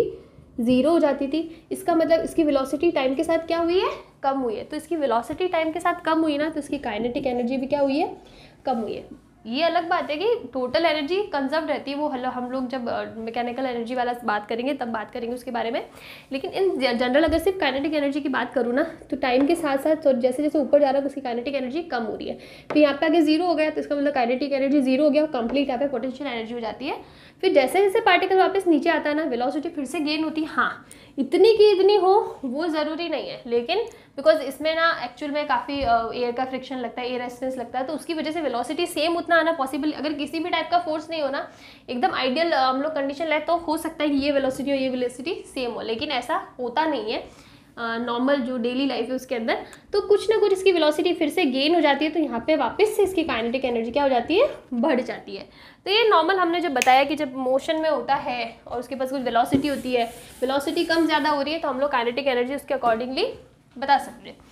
0 हो जाती थी। इसका मतलब इसकी वेलोसिटी टाइम के साथ क्या हुई है, कम हुई है। तो इसकी वेलोसिटी टाइम के साथ कम हुई ना, तो इसकी काइनेटिक एनर्जी भी क्या हुई है, कम हुई है। ये अलग बात है कि टोटल एनर्जी कंजर्व रहती है, वो हम लोग जब मैकेनिकल एनर्जी वाला बात करेंगे तब बात करेंगे उसके बारे में। लेकिन इन जनरल अगर सिर्फ काइनेटिक एनर्जी की बात करूँ ना, तो टाइम के साथ साथ तो जैसे जैसे ऊपर जा रहा है उसकी काइनेटिक एनर्जी कम हो रही है। फिर यहाँ पे आगे 0 हो गया तो इसका मतलब काइनेटिक एनर्जी 0 हो गया, कंप्लीट यहाँ पे पोटेंशियल एनर्जी हो जाती है। फिर जैसे जैसे पार्टिकल वापस नीचे आता है ना, वेलोसिटी फिर से गेन होती है। हाँ, इतनी की इतनी हो वो ज़रूरी नहीं है, लेकिन बिकॉज इसमें ना एक्चुअल में काफ़ी एयर का फ्रिक्शन लगता है, एयर रेजिस्टेंस लगता है, तो उसकी वजह से वेलोसिटी सेम उतना आना पॉसिबल, अगर किसी भी टाइप का फोर्स नहीं हो ना, एकदम आइडियल हम लोग कंडीशन ले, तो हो सकता है कि ये वेलोसिटी और ये वेलोसिटी सेम हो, लेकिन ऐसा होता नहीं है नॉर्मल जो डेली लाइफ है उसके अंदर। तो कुछ ना कुछ इसकी वेलोसिटी फिर से गेन हो जाती है, तो यहाँ पे वापस से इसकी काइनेटिक एनर्जी क्या हो जाती है, बढ़ जाती है। तो ये नॉर्मल हमने जब बताया कि जब मोशन में होता है और उसके पास कुछ वेलोसिटी होती है, वेलोसिटी कम ज़्यादा हो रही है, तो हम लोग काइनेटिक एनर्जी उसके अकॉर्डिंगली बता सकते हैं।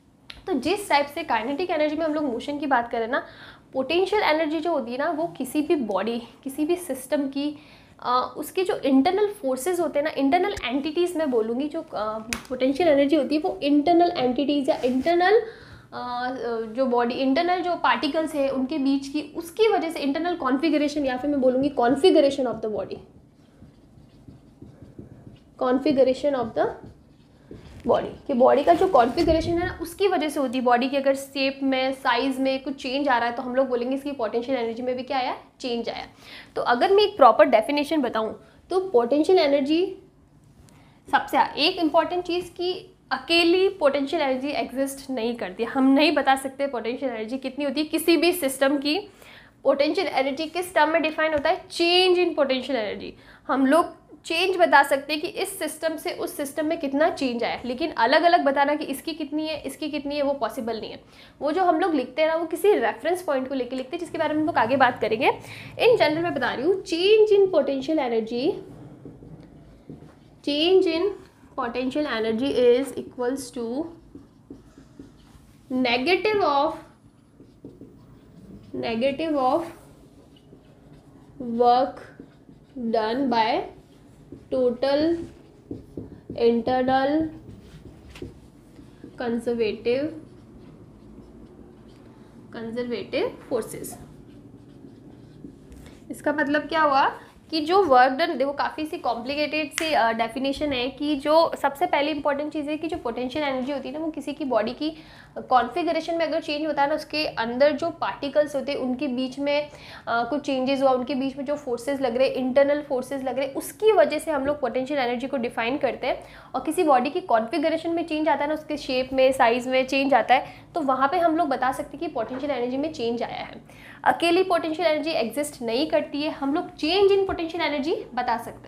तो जिस टाइप से काइनेटिक एनर्जी में हम लोग मोशन की बात करें ना, पोटेंशियल एनर्जी जो होती है ना, वो किसी भी बॉडी, किसी भी सिस्टम की उसके जो इंटरनल फोर्सेस होते हैं ना, इंटरनल एंटिटीज़ मैं बोलूँगी, जो पोटेंशियल एनर्जी होती है वो इंटरनल एंटिटीज़ या इंटरनल जो बॉडी, इंटरनल जो पार्टिकल्स है उनके बीच की, उसकी वजह से इंटरनल कॉन्फ़िगरेशन, या फिर मैं बोलूँगी configuration of the body, configuration of the body, कि बॉडी का जो कॉन्फ़िगरेशन है ना उसकी वजह से होती है। बॉडी की अगर शेप में, साइज़ में कुछ चेंज आ रहा है तो हम लोग बोलेंगे इसकी पोटेंशियल एनर्जी में भी क्या आया, चेंज आया। तो अगर मैं एक प्रॉपर डेफिनेशन बताऊं तो पोटेंशियल एनर्जी सबसे एक इम्पॉर्टेंट चीज़ कि अकेली पोटेंशियल एनर्जी एग्जिस्ट नहीं करती। हम नहीं बता सकते पोटेंशियल एनर्जी कितनी होती है किसी भी सिस्टम की। पोटेंशियल एनर्जी किस टर्म में डिफाइन होता है, चेंज इन पोटेंशियल एनर्जी। हम लोग चेंज बता सकते हैं कि इस सिस्टम से उस सिस्टम में कितना चेंज आया, लेकिन अलग अलग बताना कि इसकी कितनी है, इसकी कितनी है, वो पॉसिबल नहीं है। वो जो हम लोग लिखते हैं ना, वो किसी रेफरेंस पॉइंट को लेके लिखते हैं, जिसके बारे में हम लोग आगे बात करेंगे। इन जनरल मैं बता रही हूँ, change in potential energy, change in potential energy is equals to negative of work done by total internal conservative forces। इसका मतलब क्या हुआ कि जो वर्क डन, देखो काफ़ी सी कॉम्प्लिकेटेड सी डेफिनेशन है कि जो सबसे पहली इंपॉर्टेंट चीज़ है कि जो पोटेंशियल एनर्जी होती है ना, वो किसी की बॉडी की कॉन्फ़िगरेशन में अगर चेंज होता है ना, उसके अंदर जो पार्टिकल्स होते हैं उनके बीच में कुछ चेंजेस हुआ, उनके बीच में जो फोर्सेस लग रहे, इंटरनल फोर्सेस लग रहे, उसकी वजह से हम लोग पोटेंशियल एनर्जी को डिफाइन करते हैं। और किसी बॉडी की कॉन्फ़िगरेशन में चेंज आता है ना, उसके शेप में, साइज़ में चेंज आता है, तो वहाँ पर हम लोग बता सकते हैं कि पोटेंशियल एनर्जी में चेंज आया है। अकेली पोटेंशियल एनर्जी एग्जिस्ट नहीं करती है, हम लोग चेंज इन पोटेंशियल एनर्जी बता सकते हैं।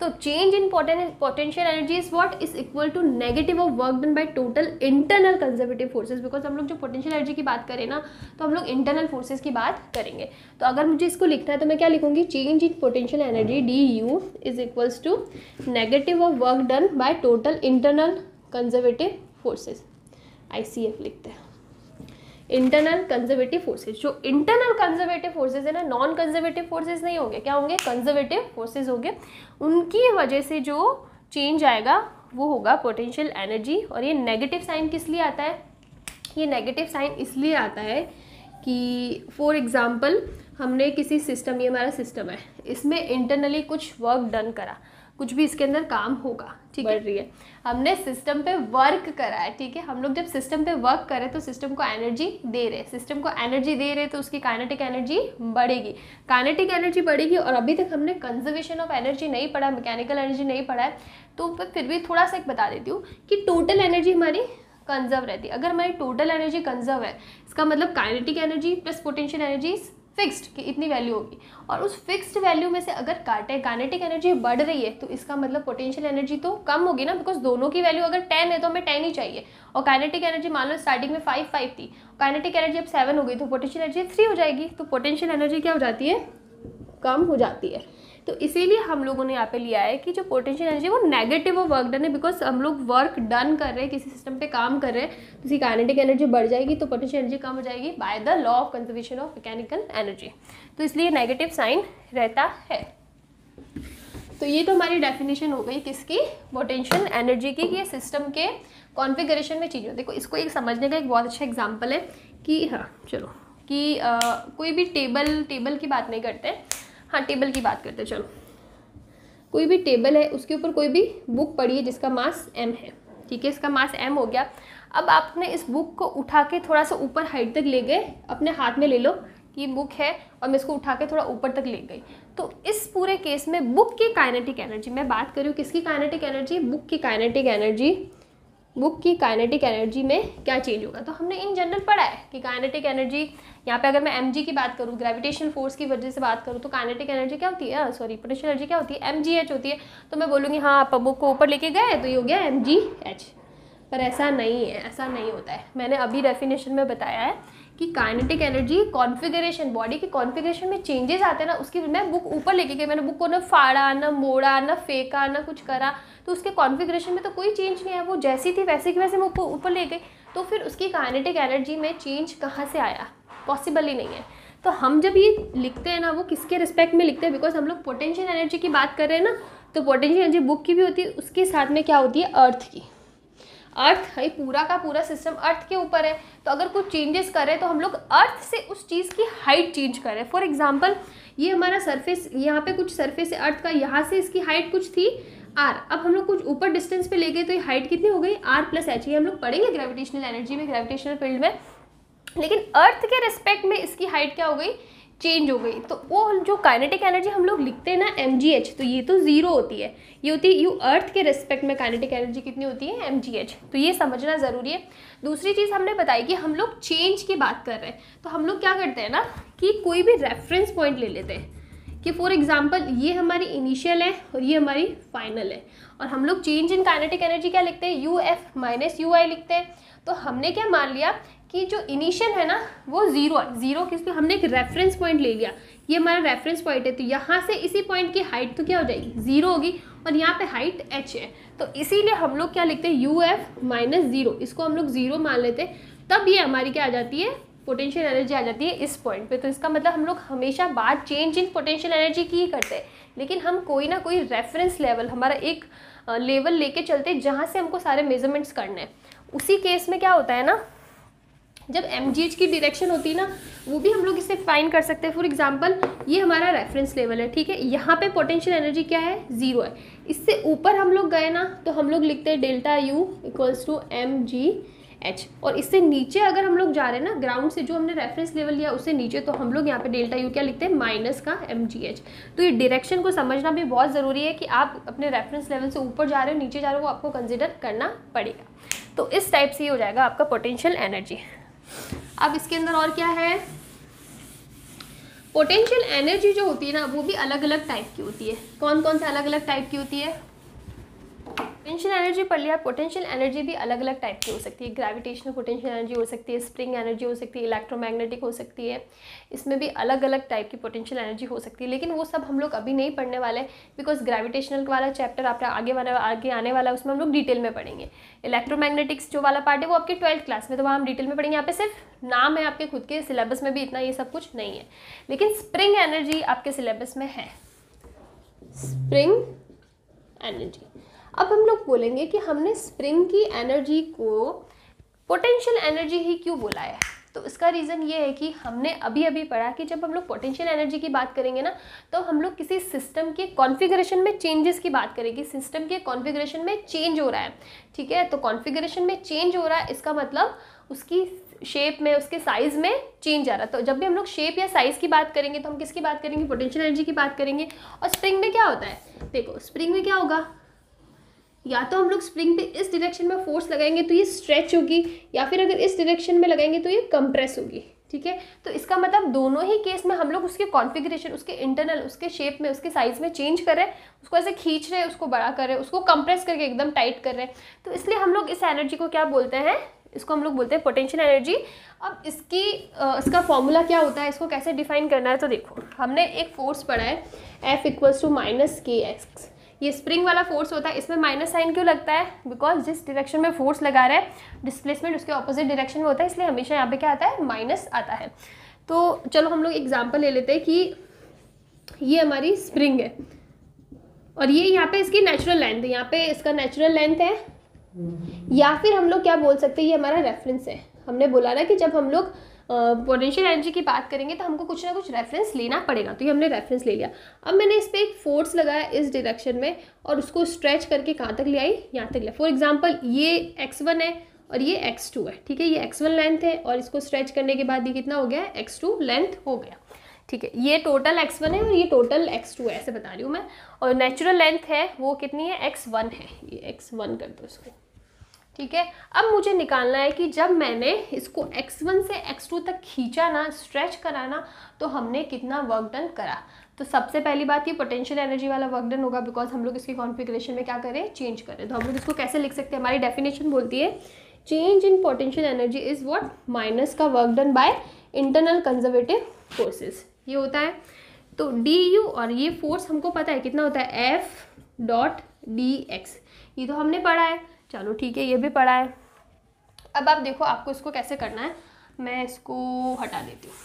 तो change in potential energy is what is equal to negative of work done by total internal conservative forces. Because हम लोग जो पोटेंशियल एनर्जी की बात करें ना, तो हम लोग इंटरनल फोर्सेज की बात करेंगे। तो अगर मुझे इसको लिखना है तो मैं क्या लिखूंगी, change in potential energy DU is equals to negative of work done by total internal conservative forces, ICF लिखते हैं। इंटरनल कंजर्वेटिव फोर्सेज, जो इंटरनल कंजर्वेटिव फोर्सेज है ना, नॉन कंजर्वेटिव फोर्सेज नहीं होंगे, क्या होंगे, कंजर्वेटिव फोर्सेज होंगे। उनकी वजह से जो चेंज आएगा वो होगा पोटेंशियल एनर्जी। और ये नेगेटिव साइन किस लिए आता है, ये नेगेटिव साइन इसलिए आता है कि फॉर एग्जांपल हमने किसी सिस्टम, ये हमारा सिस्टम है, इसमें इंटरनली कुछ वर्क डन करा, कुछ भी इसके अंदर काम होगा, ठीक है, बढ़ रही है, हमने सिस्टम पे वर्क करा है, ठीक है। हम लोग जब सिस्टम पे वर्क करें तो सिस्टम को एनर्जी दे रहे, सिस्टम को एनर्जी दे रहे तो उसकी काइनेटिक एनर्जी बढ़ेगी, काइनेटिक एनर्जी बढ़ेगी। और अभी तक हमने कंजर्वेशन ऑफ एनर्जी नहीं पढ़ा, मैकेनिकल एनर्जी नहीं पढ़ा है, तो फिर भी थोड़ा सा एक बता देती हूँ कि टोटल एनर्जी हमारी कंजर्व रहती है। अगर हमारी टोटल एनर्जी कंजर्व है, इसका मतलब kinetic energy plus potential energy fixed कि इतनी वैल्यू होगी, और उस फिक्स्ड वैल्यू में से अगर काइनेटिक एनर्जी बढ़ रही है तो इसका मतलब पोटेंशियल एनर्जी तो कम होगी ना, बिकॉज दोनों की वैल्यू अगर 10 है तो हमें 10 ही चाहिए। और काइनेटिक एनर्जी मान लो स्टार्टिंग में 5 थी, काइनेटिक एनर्जी अब 7 हो गई तो पोटेंशियल एनर्जी 3 हो जाएगी, तो पोटेंशियल एनर्जी क्या हो जाती है, कम हो जाती है। तो इसीलिए हम लोगों ने यहाँ पे लिया है कि जो पोटेंशियल एनर्जी वो नेगेटिव ऑफ वर्क डन है, बिकॉज हम लोग वर्क डन कर रहे हैं, किसी सिस्टम पे काम कर रहे हैं, तो उसकी काइनेटिक एनर्जी बढ़ जाएगी तो पोटेंशियल एनर्जी कम हो जाएगी by the law of conservation of mechanical energy. तो इसलिए नेगेटिव साइन रहता है। तो ये तो हमारी डेफिनेशन हो गई किसकी, पोटेंशियल एनर्जी की, कि ये सिस्टम के कॉन्फ़िगरेशन में चेंज होती है। देखो इसको एक समझने का एक बहुत अच्छा एग्जाम्पल है कि हाँ चलो कि कोई भी टेबल की बात नहीं करते, हाँ टेबल की बात करते हैं। चलो कोई भी टेबल है, उसके ऊपर कोई भी बुक पड़ी है जिसका मास m है, ठीक है, इसका मास m हो गया। अब आपने इस बुक को उठा के थोड़ा सा ऊपर हाइट तक ले गए, अपने हाथ में ले लो कि बुक है और मैं इसको उठा के थोड़ा ऊपर तक ले गई, तो इस पूरे केस में बुक की काइनेटिक एनर्जी, मैं बात कर रही हूँ किसकी काइनेटिक एनर्जी, बुक की काइनेटिक एनर्जी, बुक की काइनेटिक एनर्जी में क्या चेंज होगा। तो हमने इन जनरल पढ़ा है कि काइनेटिक एनर्जी, यहाँ पे अगर मैं mg की बात करूँ, ग्रेविटेशनल फोर्स की वजह से बात करूँ, तो काइनेटिक एनर्जी क्या होती है, सॉरी पोटेंशियल एनर्जी क्या होती है, mgh होती है। तो मैं बोलूँगी हाँ आप बुक को ऊपर लेके गए तो ये हो गया mgh, पर ऐसा नहीं है, ऐसा नहीं होता है। मैंने अभी डेफिनेशन में बताया है कि काइनेटिक एनर्जी कॉन्फ़िगरेशन, बॉडी के कॉन्फ़िगरेशन में चेंजेस आते हैं ना, उसकी मैं बुक ऊपर लेके गई, मैंने बुक को ना फाड़ा, ना मोड़ा, ना फेंका, ना कुछ करा, तो उसके कॉन्फ़िगरेशन में तो कोई चेंज नहीं है, वो जैसी थी वैसे की वैसे मैं ऊपर ले गई, तो फिर उसकी काइनेटिक एनर्जी में चेंज कहाँ से आया, पॉसिबल ही नहीं है। तो हम जब ये लिखते हैं ना, वो किसके रिस्पेक्ट में लिखते हैं, बिकॉज हम लोग पोटेंशियल एनर्जी की बात कर रहे हैं ना, तो पोटेंशियल एनर्जी बुक की भी होती है, उसके साथ में क्या होती है, अर्थ की। अर्थ है, पूरा का पूरा सिस्टम अर्थ के ऊपर है, तो अगर कुछ चेंजेस करें तो हम लोग अर्थ से उस चीज़ की हाइट चेंज करें। फॉर एग्जांपल ये हमारा सरफेस, यहाँ पे कुछ सरफेस है अर्थ का, यहाँ से इसकी हाइट कुछ थी r, अब हम लोग कुछ ऊपर डिस्टेंस पे ले गए तो ये हाइट कितनी हो गई, r + h। ये हम लोग पढ़ेंगे ग्रेविटेशनल एनर्जी में, ग्रेविटेशनल फील्ड में, लेकिन अर्थ के रिस्पेक्ट में इसकी हाइट क्या हो गई, चेंज हो गई। तो वो जो काइनेटिक एनर्जी हम लोग लिखते हैं ना mgh, तो ये तो 0 होती है, ये होती है यू अर्थ के रिस्पेक्ट में काइनेटिक एनर्जी कितनी होती है, mgh। तो ये समझना ज़रूरी है। दूसरी चीज़ हमने बताई कि हम लोग चेंज की बात कर रहे हैं, तो हम लोग क्या करते हैं ना कि कोई भी रेफरेंस पॉइंट ले लेते हैं कि फॉर एग्जांपल ये हमारी इनिशियल है और ये हमारी फाइनल है, और हम लोग चेंज इन काइनेटिक एनर्जी क्या लिखते हैं, uf - ui लिखते हैं। तो हमने क्या मान लिया कि जो इनिशियल है ना वो 0 है, 0 किसके, हमने एक रेफरेंस पॉइंट ले लिया, ये हमारा रेफरेंस पॉइंट है, तो यहाँ से इसी पॉइंट की हाइट तो क्या हो जाएगी, 0 होगी, और यहाँ पे हाइट h है, तो इसीलिए हम लोग क्या लिखते हैं, uf - 0, इसको हम लोग 0 मान लेते हैं, तब ये हमारी क्या आ जाती है, पोटेंशियल एनर्जी आ जाती है इस पॉइंट पे। तो इसका मतलब हम लोग हमेशा बात चेंज इन पोटेंशियल एनर्जी की ही करते हैं, लेकिन हम कोई ना कोई रेफरेंस लेवल, हमारा एक लेवल लेके चलते हैं जहाँ से हमको सारे मेजरमेंट्स करने हैं। उसी केस में क्या होता है ना, जब mgh की डायरेक्शन होती है ना, वो भी हम लोग इसे फाइन कर सकते हैं। फॉर एग्जांपल ये हमारा रेफरेंस लेवल है, ठीक है, यहाँ पे पोटेंशियल एनर्जी क्या है, 0 है, इससे ऊपर हम लोग गए ना तो हम लोग लिखते हैं ΔU = mgh, और इससे नीचे अगर हम लोग जा रहे हैं ना, ग्राउंड से जो हमने रेफरेंस लेवल लिया उससे नीचे, तो हम लोग यहाँ पे ΔU क्या लिखते हैं, माइनस का mgh। तो ये डायरेक्शन को समझना भी बहुत ज़रूरी है कि आप अपने रेफरेंस लेवल से ऊपर जा रहे हो नीचे जा रहे हो, वो आपको कंसिडर करना पड़ेगा। तो इस टाइप से ही हो जाएगा आपका पोटेंशियल एनर्जी। अब इसके अंदर और क्या है, पोटेंशियल एनर्जी जो होती है ना वो भी अलग अलग टाइप की होती है। कौन कौन से अलग अलग टाइप की होती है? पोटेंशियल एनर्जी पढ़ लिया। पोटेंशियल एनर्जी भी अलग अलग टाइप की हो सकती है। ग्रेविटेशनल पोटेंशियल एनर्जी हो सकती है, स्प्रिंग एनर्जी हो सकती है, इलेक्ट्रोमैग्नेटिक हो सकती है। इसमें भी अलग अलग टाइप की पोटेंशियल एनर्जी हो सकती है, लेकिन वो सब हम लोग अभी नहीं पढ़ने वाले, बिकॉज ग्रेविटेशनल वाला चैप्टर आपका आगे आने वाला है, उसमें हम लोग डिटेल में पढ़ेंगे। इलेक्ट्रोमैग्नेटिक्स जो वाला पार्ट है वो आपके 12th क्लास में, तो वहाँ हम डिटेल में पढ़ेंगे। यहाँ पे सिर्फ नाम है, आपके खुद के सिलेबस में भी इतना ये सब कुछ नहीं है, लेकिन स्प्रिंग एनर्जी आपके सिलेबस में है। Spring energy. अब हम लोग बोलेंगे कि हमने स्प्रिंग की एनर्जी को पोटेंशियल एनर्जी ही क्यों बोला है। तो इसका रीज़न ये है कि हमने अभी अभी पढ़ा कि जब हम लोग पोटेंशियल एनर्जी की बात करेंगे ना, तो हम लोग किसी सिस्टम के कॉन्फ़िगरेशन में चेंजेस की बात करेंगे। सिस्टम के कॉन्फ़िगरेशन में चेंज हो रहा है, ठीक है। तो कॉन्फ़िगरेशन में चेंज हो रहा है, इसका मतलब उसकी शेप में, उसके साइज़ में चेंज आ रहा है। तो जब भी हम लोग शेप या साइज़ की बात करेंगे तो हम किसकी बात करेंगे? पोटेंशियल एनर्जी की बात करेंगे। और स्प्रिंग में क्या होता है? देखो, स्प्रिंग में क्या होगा, या तो हम लोग स्प्रिंग पे इस डायरेक्शन में फोर्स लगाएंगे तो ये स्ट्रेच होगी, या फिर अगर इस डायरेक्शन में लगाएंगे तो ये कंप्रेस होगी, ठीक है। तो इसका मतलब दोनों ही केस में हम लोग उसके कॉन्फ़िगरेशन, उसके इंटरनल, उसके शेप में, उसके साइज़ में चेंज कर रहे हैं, उसको ऐसे खींच रहे हैं, उसको बड़ा कर रहे हैं, उसको कंप्रेस करके एकदम टाइट कर रहे हैं। तो इसलिए हम लोग इस एनर्जी को क्या बोलते हैं? इसको हम लोग बोलते हैं पोटेंशियल एनर्जी। अब इसका फॉर्मूला क्या होता है, इसको कैसे डिफाइन करना है? तो देखो, हमने एक फोर्स पढ़ा है F = -kx। ये स्प्रिंग वाला फोर्स होता है। इसमें माइनस साइन क्यों लगता है? बिकॉज जिस डायरेक्शन में फोर्स लगा रहा है, डिस्प्लेसमेंट उसके ऑपोजिट डायरेक्शन में होता है, इसलिए हमेशा यहाँ पे क्या आता है? माइनस आता है। तो चलो हम लोग एग्जांपल ले लेते हैं कि ये हमारी स्प्रिंग है और ये यहाँ पे इसकी नेचुरल लेंथ है, यहाँ पे इसका नेचुरल लेंथ है, या फिर हम लोग क्या बोल सकते हैं, ये हमारा रेफरेंस है। हमने बोला ना कि जब हम लोग पोटेंशियल एनर्जी की बात करेंगे तो हमको कुछ ना कुछ रेफरेंस लेना पड़ेगा, तो ये हमने रेफरेंस ले लिया। अब मैंने इस पर एक फोर्स लगाया इस डायरेक्शन में और उसको स्ट्रेच करके कहाँ तक ले आई? यहाँ तक लिया। फॉर एग्जांपल ये x1 है और ये x2 है, ठीक है। ये x1 लेंथ है और इसको स्ट्रेच करने के बाद ये कितना हो गया? x2 लेंथ हो गया, ठीक है। ये टोटल x1 है और ये टोटल x2 है, ऐसे बता रही हूँ मैं। और नेचुरल लेंथ है वो कितनी है? x1 है। ये x1 कर दो इसको, ठीक है। अब मुझे निकालना है कि जब मैंने इसको x1 से x2 तक खींचा ना, स्ट्रेच करा ना, तो हमने कितना वर्क डन करा। तो सबसे पहली बात ये पोटेंशियल एनर्जी वाला वर्क डन होगा, बिकॉज हम लोग इसकी कॉन्फ़िगरेशन में क्या करें? चेंज करें। तो हम लोग इसको कैसे लिख सकते हैं? हमारी डेफिनेशन बोलती है change in potential energy is what? Minus का work done by internal conservative forces, ये होता है। तो du और ये फोर्स हमको पता है कितना होता है? F.dx, ये तो हमने पढ़ा है। चलो ठीक है, ये भी पढ़ा है। अब आप देखो आपको इसको कैसे करना है, मैं इसको हटा देती हूँ।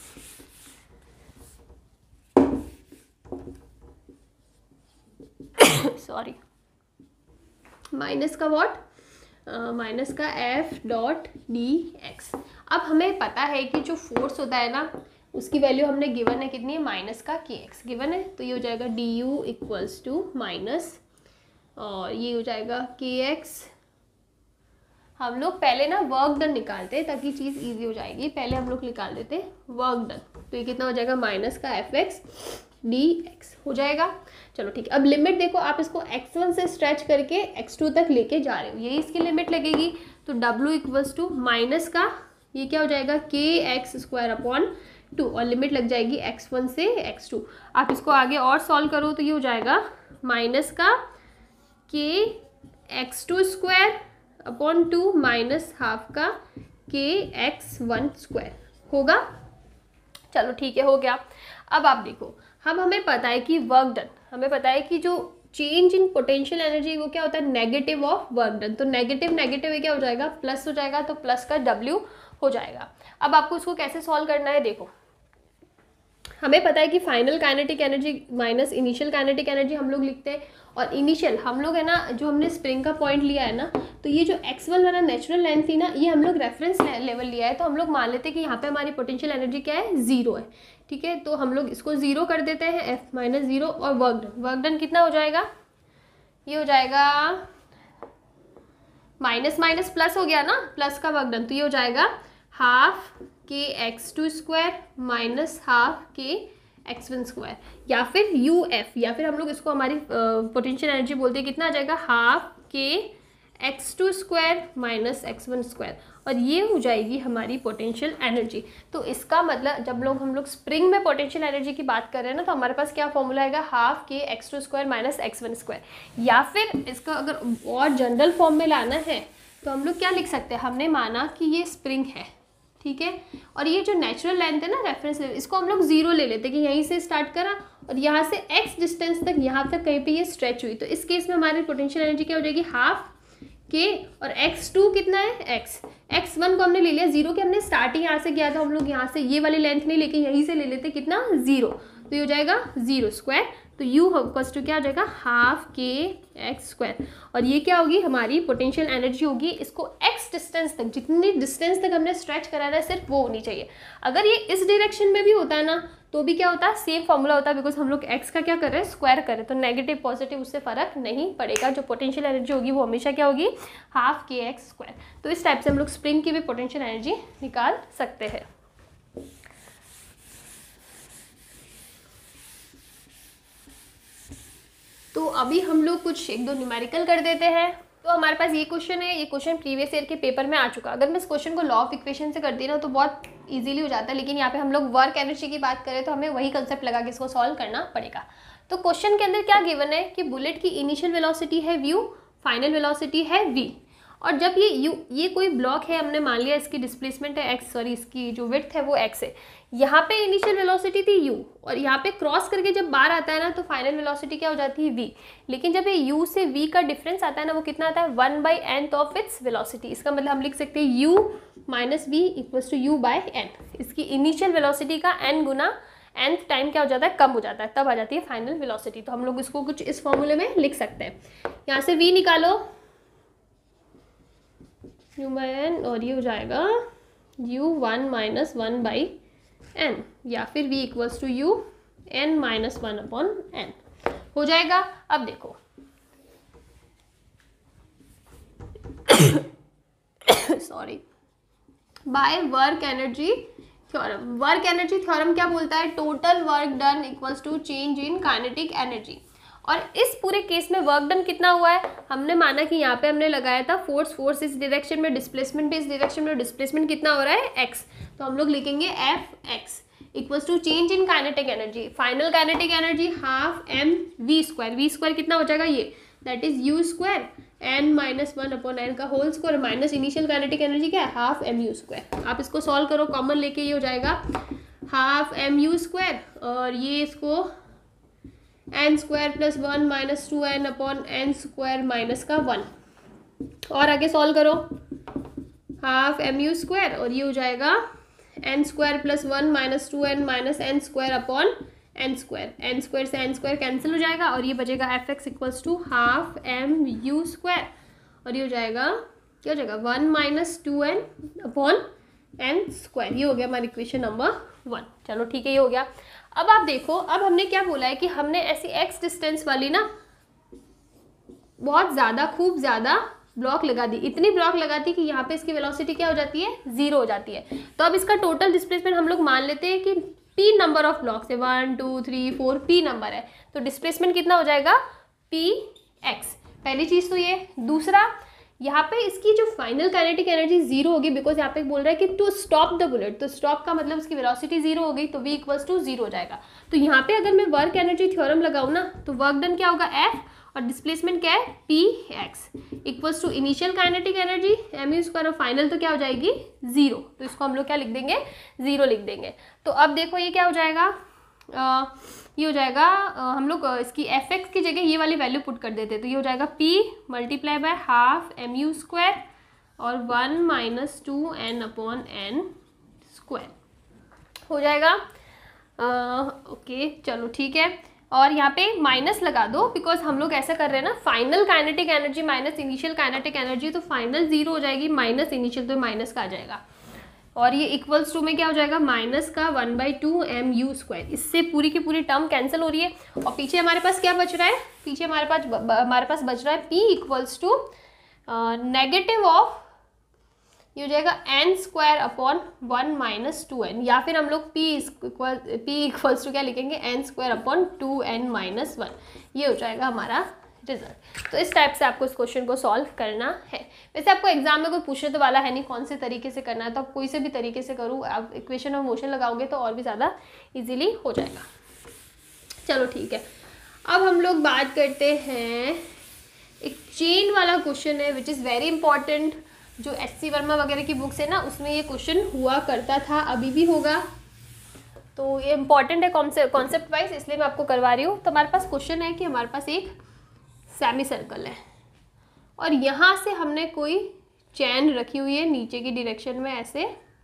सॉरी, माइनस का व्हाट? माइनस का F.dx। अब हमें पता है कि जो फोर्स होता है ना, उसकी वैल्यू हमने गिवन है कितनी है? माइनस का kx गिवन है। तो ये हो जाएगा du = माइनस, और ये हो जाएगा kx। हम लोग पहले ना वर्क डन निकालते हैं ताकि चीज़ इजी हो जाएगी। पहले हम लोग निकाल देते हैं वर्क डन, तो ये कितना हो जाएगा? माइनस का Fx/dx हो जाएगा। चलो ठीक है। अब लिमिट देखो, आप इसको x1 से स्ट्रेच करके x2 तक लेके जा रहे हो, यही इसकी लिमिट लगेगी। तो w = माइनस का ये क्या हो जाएगा? kx² / 2 और लिमिट लग जाएगी x1 से x2। आप इसको आगे और सॉल्व करो तो ये हो जाएगा माइनस का kx2² / 2 माइनस हाफ का kx1² होगा। चलो ठीक है, हो गया। अब आप देखो, हमें पता है कि वर्क डन, हमें पता है कि जो चेंज इन पोटेंशियल एनर्जी वो क्या होता है? Negative of work done. तो नेगेटिव नेगेटिव ये क्या हो जाएगा? प्लस हो जाएगा, तो प्लस का w हो जाएगा। अब आपको इसको कैसे सॉल्व करना है? देखो, हमें पता है कि final kinetic energy minus initial kinetic energy हम लोग लिखते हैं। और इनिशियल हम लोग है ना, जो हमने स्प्रिंग का पॉइंट लिया है ना, तो ये जो x1 वाला नेचुरल लेंथ थी ना, ये हम लोग रेफरेंस लेवल लिया है। तो हम लोग मान लेते हैं कि यहाँ पे हमारी पोटेंशियल एनर्जी क्या है? 0 है, ठीक है। तो हम लोग इसको 0 कर देते हैं, F - 0। और वर्क डन कितना हो जाएगा? ये हो जाएगा माइनस माइनस प्लस हो गया ना, प्लस का वर्क डन। तो ये हो जाएगा half kx2² minus half kx1², या फिर UF, या फिर हम लोग इसको हमारी पोटेंशियल एनर्जी बोलते हैं कितना आ जाएगा? Half x2 square minus x1 square, और ये हो जाएगी हमारी पोटेंशियल एनर्जी। तो इसका मतलब जब हम लोग स्प्रिंग में पोटेंशियल एनर्जी की बात कर रहे हैं ना, तो हमारे पास क्या फॉर्मूला आएगा, हाफ के x2 square minus x1 square. या फिर इसका अगर और जनरल फॉर्म में लाना है तो हम लोग क्या लिख सकते हैं, हमने माना कि ये स्प्रिंग है, ठीक है, और ये जो नेचुरल लेंथ है ना, रेफरेंस लेंथ, इसको हम लोग 0 ले लेते हैं कि यहीं से स्टार्ट करा और यहाँ से x डिस्टेंस तक यहाँ तक कहीं पे ये स्ट्रेच हुई। तो इस केस में हमारी पोटेंशियल एनर्जी क्या हो जाएगी, हाफ के, और x2 कितना है, x1 को हमने ले लिया 0 के, हमने स्टार्टिंग यहाँ से किया था, हम लोग यहाँ से ये वाली लेंथ नहीं लेके यहीं से ले लेते कितना, 0, तो ये हो जाएगा 0 स्क्वायर। तो u इक्वल्स टू क्या हो जाएगा, हाफ के एक्स स्क्वायर, और ये क्या होगी हमारी पोटेंशियल एनर्जी होगी। इसको x डिस्टेंस तक, जितनी डिस्टेंस तक हमने स्ट्रेच करा है सिर्फ वो होनी चाहिए। अगर ये इस डायरेक्शन में भी होता है ना तो भी क्या होता है, सेम फॉर्मूला होता है, बिकॉज हम लोग x का क्या कर रहे हैं, स्क्वायर कर रहे हैं, तो नेगेटिव पॉजिटिव उससे फर्क नहीं पड़ेगा। जो पोटेंशियल एनर्जी होगी वो हमेशा क्या होगी, हाफ के एक्स स्क्वायर। तो इस टाइप से हम लोग स्प्रिंग की भी पोटेंशियल एनर्जी निकाल सकते हैं। तो अभी हम लोग कुछ 1-2 न्यूमेरिकल कर देते हैं। तो हमारे पास ये क्वेश्चन है, ये क्वेश्चन प्रीवियस ईयर के पेपर में आ चुका। अगर मैं इस क्वेश्चन को लॉ ऑफ इक्वेशन से करती ना तो बहुत इजीली हो जाता है, लेकिन यहाँ पे हम लोग वर्क एनर्जी की बात करें तो हमें वही कंसेप्ट लगा के इसको सॉल्व करना पड़ेगा। तो क्वेश्चन के अंदर क्या गिवन है कि बुलेट की इनिशियल वेलोसिटी है v, फाइनल वेलोसिटी है v, और जब ये कोई ब्लॉक है, हमने मान लिया इसकी डिस्प्लेसमेंट है x, सॉरी इसकी जो विड्थ है वो x है, यहाँ पे इनिशियल वेलोसिटी थी u, और यहाँ पे क्रॉस करके जब बाहर आता है ना तो फाइनल वेलोसिटी क्या हो जाती है v। लेकिन जब ये u से v का डिफरेंस आता है ना, वो कितना आता है, 1/nth ऑफ इट्स वेलोसिटी। इसका मतलब हम लिख सकते हैं u minus v equals to u/n। इसकी इनिशियल वेलोसिटी का n गुना nth टाइम क्या हो जाता है, कम हो जाता है, तब आ जाती है फाइनल वेलोसिटी। तो हम लोग इसको कुछ इस फॉर्मूले में लिख सकते हैं। यहाँ से v निकालो, u/n, और ये हो जाएगा u1 माइनस 1/n, या फिर v equals to u(n minus 1/n) हो जाएगा। अब देखो sorry, by work energy theorem. Work energy theorem क्या बोलता है, total work done equals to change in kinetic energy. और इस पूरे केस में वर्क डन कितना हुआ है, हमने माना कि यहाँ पे हमने लगाया था फोर्स इस डायरेक्शन में, डिस्प्लेसमेंट भी इस डायरेक्शन में, डिस्प्लेसमेंट कितना हो रहा है, x, तो हम लोग लिखेंगे Fx equals to change in kinetic energy. Final kinetic energy half mv square, v square कितना हो जाएगा ये, that is u square n minus 1/n का whole square, minus initial kinetic energy क्या है, हाफ mu स्क्वायर। आप इसको solve करो, कॉमन लेके ये हो जाएगा हाफ mu स्क्वायर, और ये इसको n square plus 1 minus 2n/n square minus का 1, और आगे सॉल्व करो, हाफ mu स्क्वायर, और ये हो जाएगा n square plus 1 minus 2n minus n square upon n square, n square से n स्क्वायर कैंसिल हो जाएगा, और ये बचेगा fx equals to half mu square, और ये हो जाएगा क्या हो जाएगा 1 minus 2n upon n square. ये हो गया हमारी इक्वेशन नंबर 1। चलो ठीक है, ये हो गया। अब आप देखो, अब हमने क्या बोला है कि हमने ऐसी x डिस्टेंस वाली ना बहुत ज़्यादा, खूब ज़्यादा ब्लॉक लगा दी, इतनी ब्लॉक लगाती कि यहाँ पे इसकी वेलोसिटी क्या हो जाती है, 0 हो जाती है। तो अब इसका टोटल डिस्प्लेसमेंट हम लोग मान लेते हैं कि p नंबर ऑफ ब्लॉक्स है, 1 2 3 4 p नंबर है, तो डिस्प्लेसमेंट कितना हो जाएगा, px। पहली चीज़ तो ये। दूसरा, यहाँ पे इसकी जो फाइनल काइनेटिक एनर्जी 0 होगी, बिकॉज यहाँ पे बोल रहा है कि टू स्टॉप द बुलेट, तो स्टॉप का मतलब उसकी वेलोसिटी 0 हो गई, तो v इक्वल्स टू 0 हो जाएगा। तो यहाँ पे अगर मैं वर्क एनर्जी थ्योरम लगाऊँ ना तो वर्क डन क्या होगा, f, और डिस्प्लेसमेंट क्या है, px equals to initial kinetic energy mu square, और फाइनल तो क्या हो जाएगी 0, तो इसको हम लोग क्या लिख देंगे, 0 लिख देंगे। तो अब देखो ये क्या हो जाएगा, ये हो जाएगा हम लोग इसकी fx की जगह ये वाली वैल्यू पुट कर देते, तो ये हो जाएगा p multiply by half mu square और 1 माइनस 2n/n स्क्वायर हो जाएगा। ओके चलो ठीक है, और यहाँ पे माइनस लगा दो, बिकॉज हम लोग ऐसा कर रहे हैं ना, final kinetic energy minus initial kinetic energy, तो फाइनल 0 हो जाएगी, माइनस इनिशियल तो माइनस का आ जाएगा, और ये इक्वल्स टू में क्या हो जाएगा, माइनस का 1/2 mu स्क्वायर। इससे पूरी की पूरी टर्म कैंसिल हो रही है, और पीछे हमारे पास क्या बच रहा है, पीछे हमारे पास बच रहा है p equals to negative of, ये हो जाएगा n square upon 1 minus 2n, या फिर हम लोग p इक्वल्स टू क्या लिखेंगे, n square upon 2n minus 1। ये हो जाएगा हमारा रिजल्ट। तो इस टाइप से आपको इस क्वेश्चन को सॉल्व करना है। वैसे आपको एग्जाम में कोई पूछने तो वाला है नहीं कौन से तरीके से करना है, तो आप कोई से भी तरीके से करूँ, आप इक्वेशन ऑफ मोशन लगाओगे तो और भी ज़्यादा इजीली हो जाएगा। चलो ठीक है, अब हम लोग बात करते हैं एक चेन वाला क्वेश्चन है विच इज़ वेरी इंपॉर्टेंट। जो SC वर्मा वगैरह की बुक्स है ना उसमें ये क्वेश्चन हुआ करता था, अभी भी होगा, तो ये इंपॉर्टेंट है कॉन्सेप्ट वाइज, इसलिए मैं आपको करवा रही हूँ। तो हमारे पास क्वेश्चन है कि हमारे पास एक सेमी सर्कल है और यहाँ से हमने कोई चैन रखी हुई है नीचे की डायरेक्शन में ऐसे,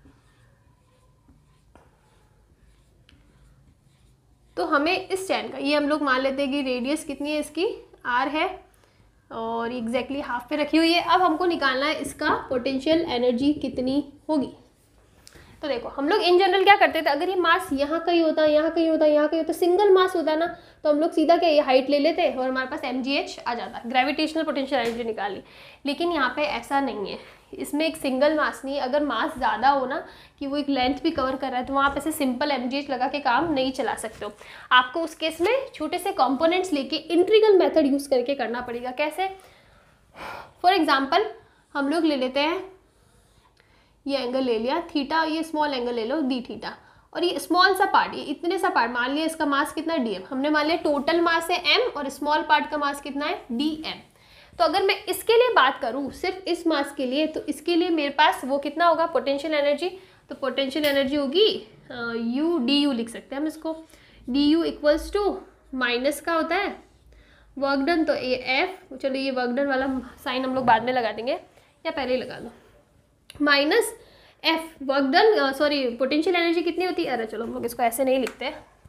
तो हमें इस चैन का, ये हम लोग मान लेते हैं कि रेडियस कितनी है इसकी, r है और एग्जैक्टली हाफ पे रखी हुई है। अब हमको निकालना है इसका पोटेंशियल एनर्जी कितनी होगी। तो देखो हम लोग इन जनरल क्या करते थे, अगर ये मास यहाँ कहीं होता, यहाँ कहीं होता, यहाँ कहीं होता, सिंगल मास होता ना, तो हम लोग सीधा क्या ये हाइट ले लेते और हमारे पास mgh आ जाता, ग्रेविटेशनल पोटेंशियल एनर्जी निकाली। लेकिन यहाँ पे ऐसा नहीं है, इसमें एक सिंगल मास नहीं है। अगर मास ज़्यादा हो ना कि वो एक लेंथ भी कवर कर रहा है तो वहाँ पे से सिंपल mgh लगा के काम नहीं चला सकते हो। आपको उस केस में छोटे से कॉम्पोनेंट्स लेके इंटीग्रल मेथड यूज़ करके करना पड़ेगा। कैसे? फॉर एग्जाम्पल हम लोग ले लेते हैं, ये एंगल ले लिया थीटा, ये स्मॉल एंगल ले लो डी थीटा, और ये स्मॉल सा पार्ट, ये इतने सा पार्ट मान लिया, इसका मास कितना है dm, हमने मान लिया टोटल मास है m और स्मॉल पार्ट का मास कितना है dm। तो अगर मैं इसके लिए बात करूँ सिर्फ इस मास के लिए, तो इसके लिए मेरे पास वो कितना होगा पोटेंशियल एनर्जी, तो पोटेंशियल एनर्जी होगी u du लिख सकते हैं हम इसको, du इक्वल्स टू माइनस का होता है वर्क डन, तो ये f, चलो ये वर्क डन वाला साइन हम लोग बाद में लगा देंगे या पहले ही लगा लो, minus F work done, sorry potential energy कितनी होती है, अरे चलो हम लोग इसको ऐसे नहीं लिखते,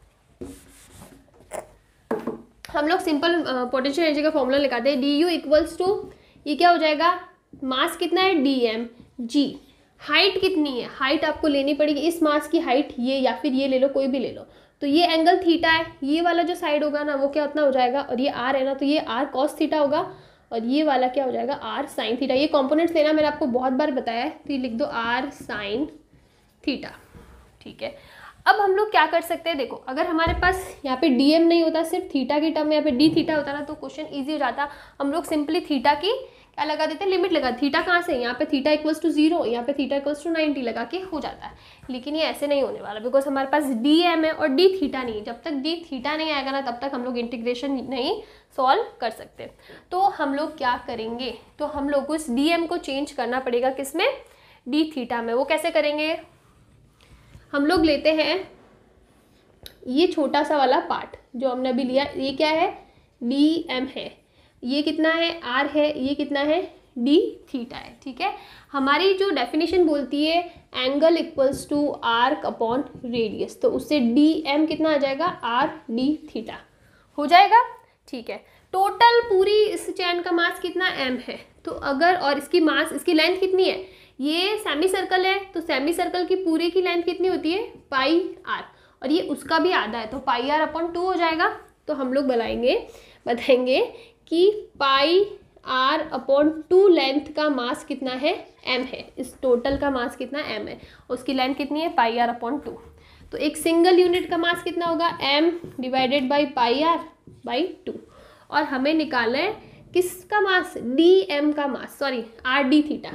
हम लोग सिंपल पोटेंशियल एनर्जी का फॉर्मूला लगाते हैं, डी यू इक्वल्स टू, ये क्या हो जाएगा, मास कितना है dm, g हाइट कितनी है, हाइट आपको लेनी पड़ेगी इस मास की हाइट, ये या फिर ये ले लो, कोई भी ले लो, तो ये एंगल थीटा है, ये वाला जो साइड होगा ना वो क्या उतना हो जाएगा, और ये r है ना तो ये r cos थीटा होगा, और ये वाला क्या हो जाएगा r sin थीटा। ये कंपोनेंट्स लेना मैंने आपको बहुत बार बताया है, तो ये लिख दो r sin थीटा। ठीक है, अब हम लोग क्या कर सकते हैं, देखो अगर हमारे पास यहाँ पे dm नहीं होता, सिर्फ थीटा की टर्म में यहाँ पे d थीटा होता ना, तो क्वेश्चन ईजी हो जाता। हम लोग सिंपली थीटा की क्या लगा देते हैं, लिमिट लगा, थीटा कहाँ से, यहाँ पे थीटा इक्वल्स टू 0, यहाँ पे थीटा इक्वल्स टू 90 लगा के हो जाता है। लेकिन ये ऐसे नहीं होने वाला, बिकॉज हमारे पास dm है और d थीटा नहीं है। जब तक d थीटा नहीं आएगा ना तब तक हम लोग इंटीग्रेशन नहीं सॉल्व कर सकते। तो हम लोग क्या करेंगे, तो हम लोग को इस dm को चेंज करना पड़ेगा, किस में, d थीटा में। वो कैसे करेंगे, हम लोग लेते हैं ये छोटा सा वाला पार्ट जो हमने अभी लिया, ये क्या है dm है, ये कितना है r है, ये कितना है d थीटा है। ठीक है, हमारी जो डेफिनेशन बोलती है angle equals to arc upon radius, तो उससे dm कितना आ जाएगा, r d थीटा हो जाएगा। ठीक है, टोटल पूरी इस चैन का मास कितना m है, तो अगर, और इसकी मास, इसकी लेंथ कितनी है, ये सेमी सर्कल है तो सेमी सर्कल की पूरे की लेंथ कितनी होती है पाई r, और ये उसका भी आधा है तो पाई r अपॉन 2 हो जाएगा। तो हम लोग बताएंगे कि पाई r अपॉन 2 लेंथ का मास कितना है, m है, इस टोटल का मास कितना m है, उसकी लेंथ कितनी है पाई r अपॉन 2। तो एक सिंगल यूनिट का मास कितना होगा, m divided by pi r by 2, और हमें निकालना है किसका मास, dm का mass, sorry r d theta,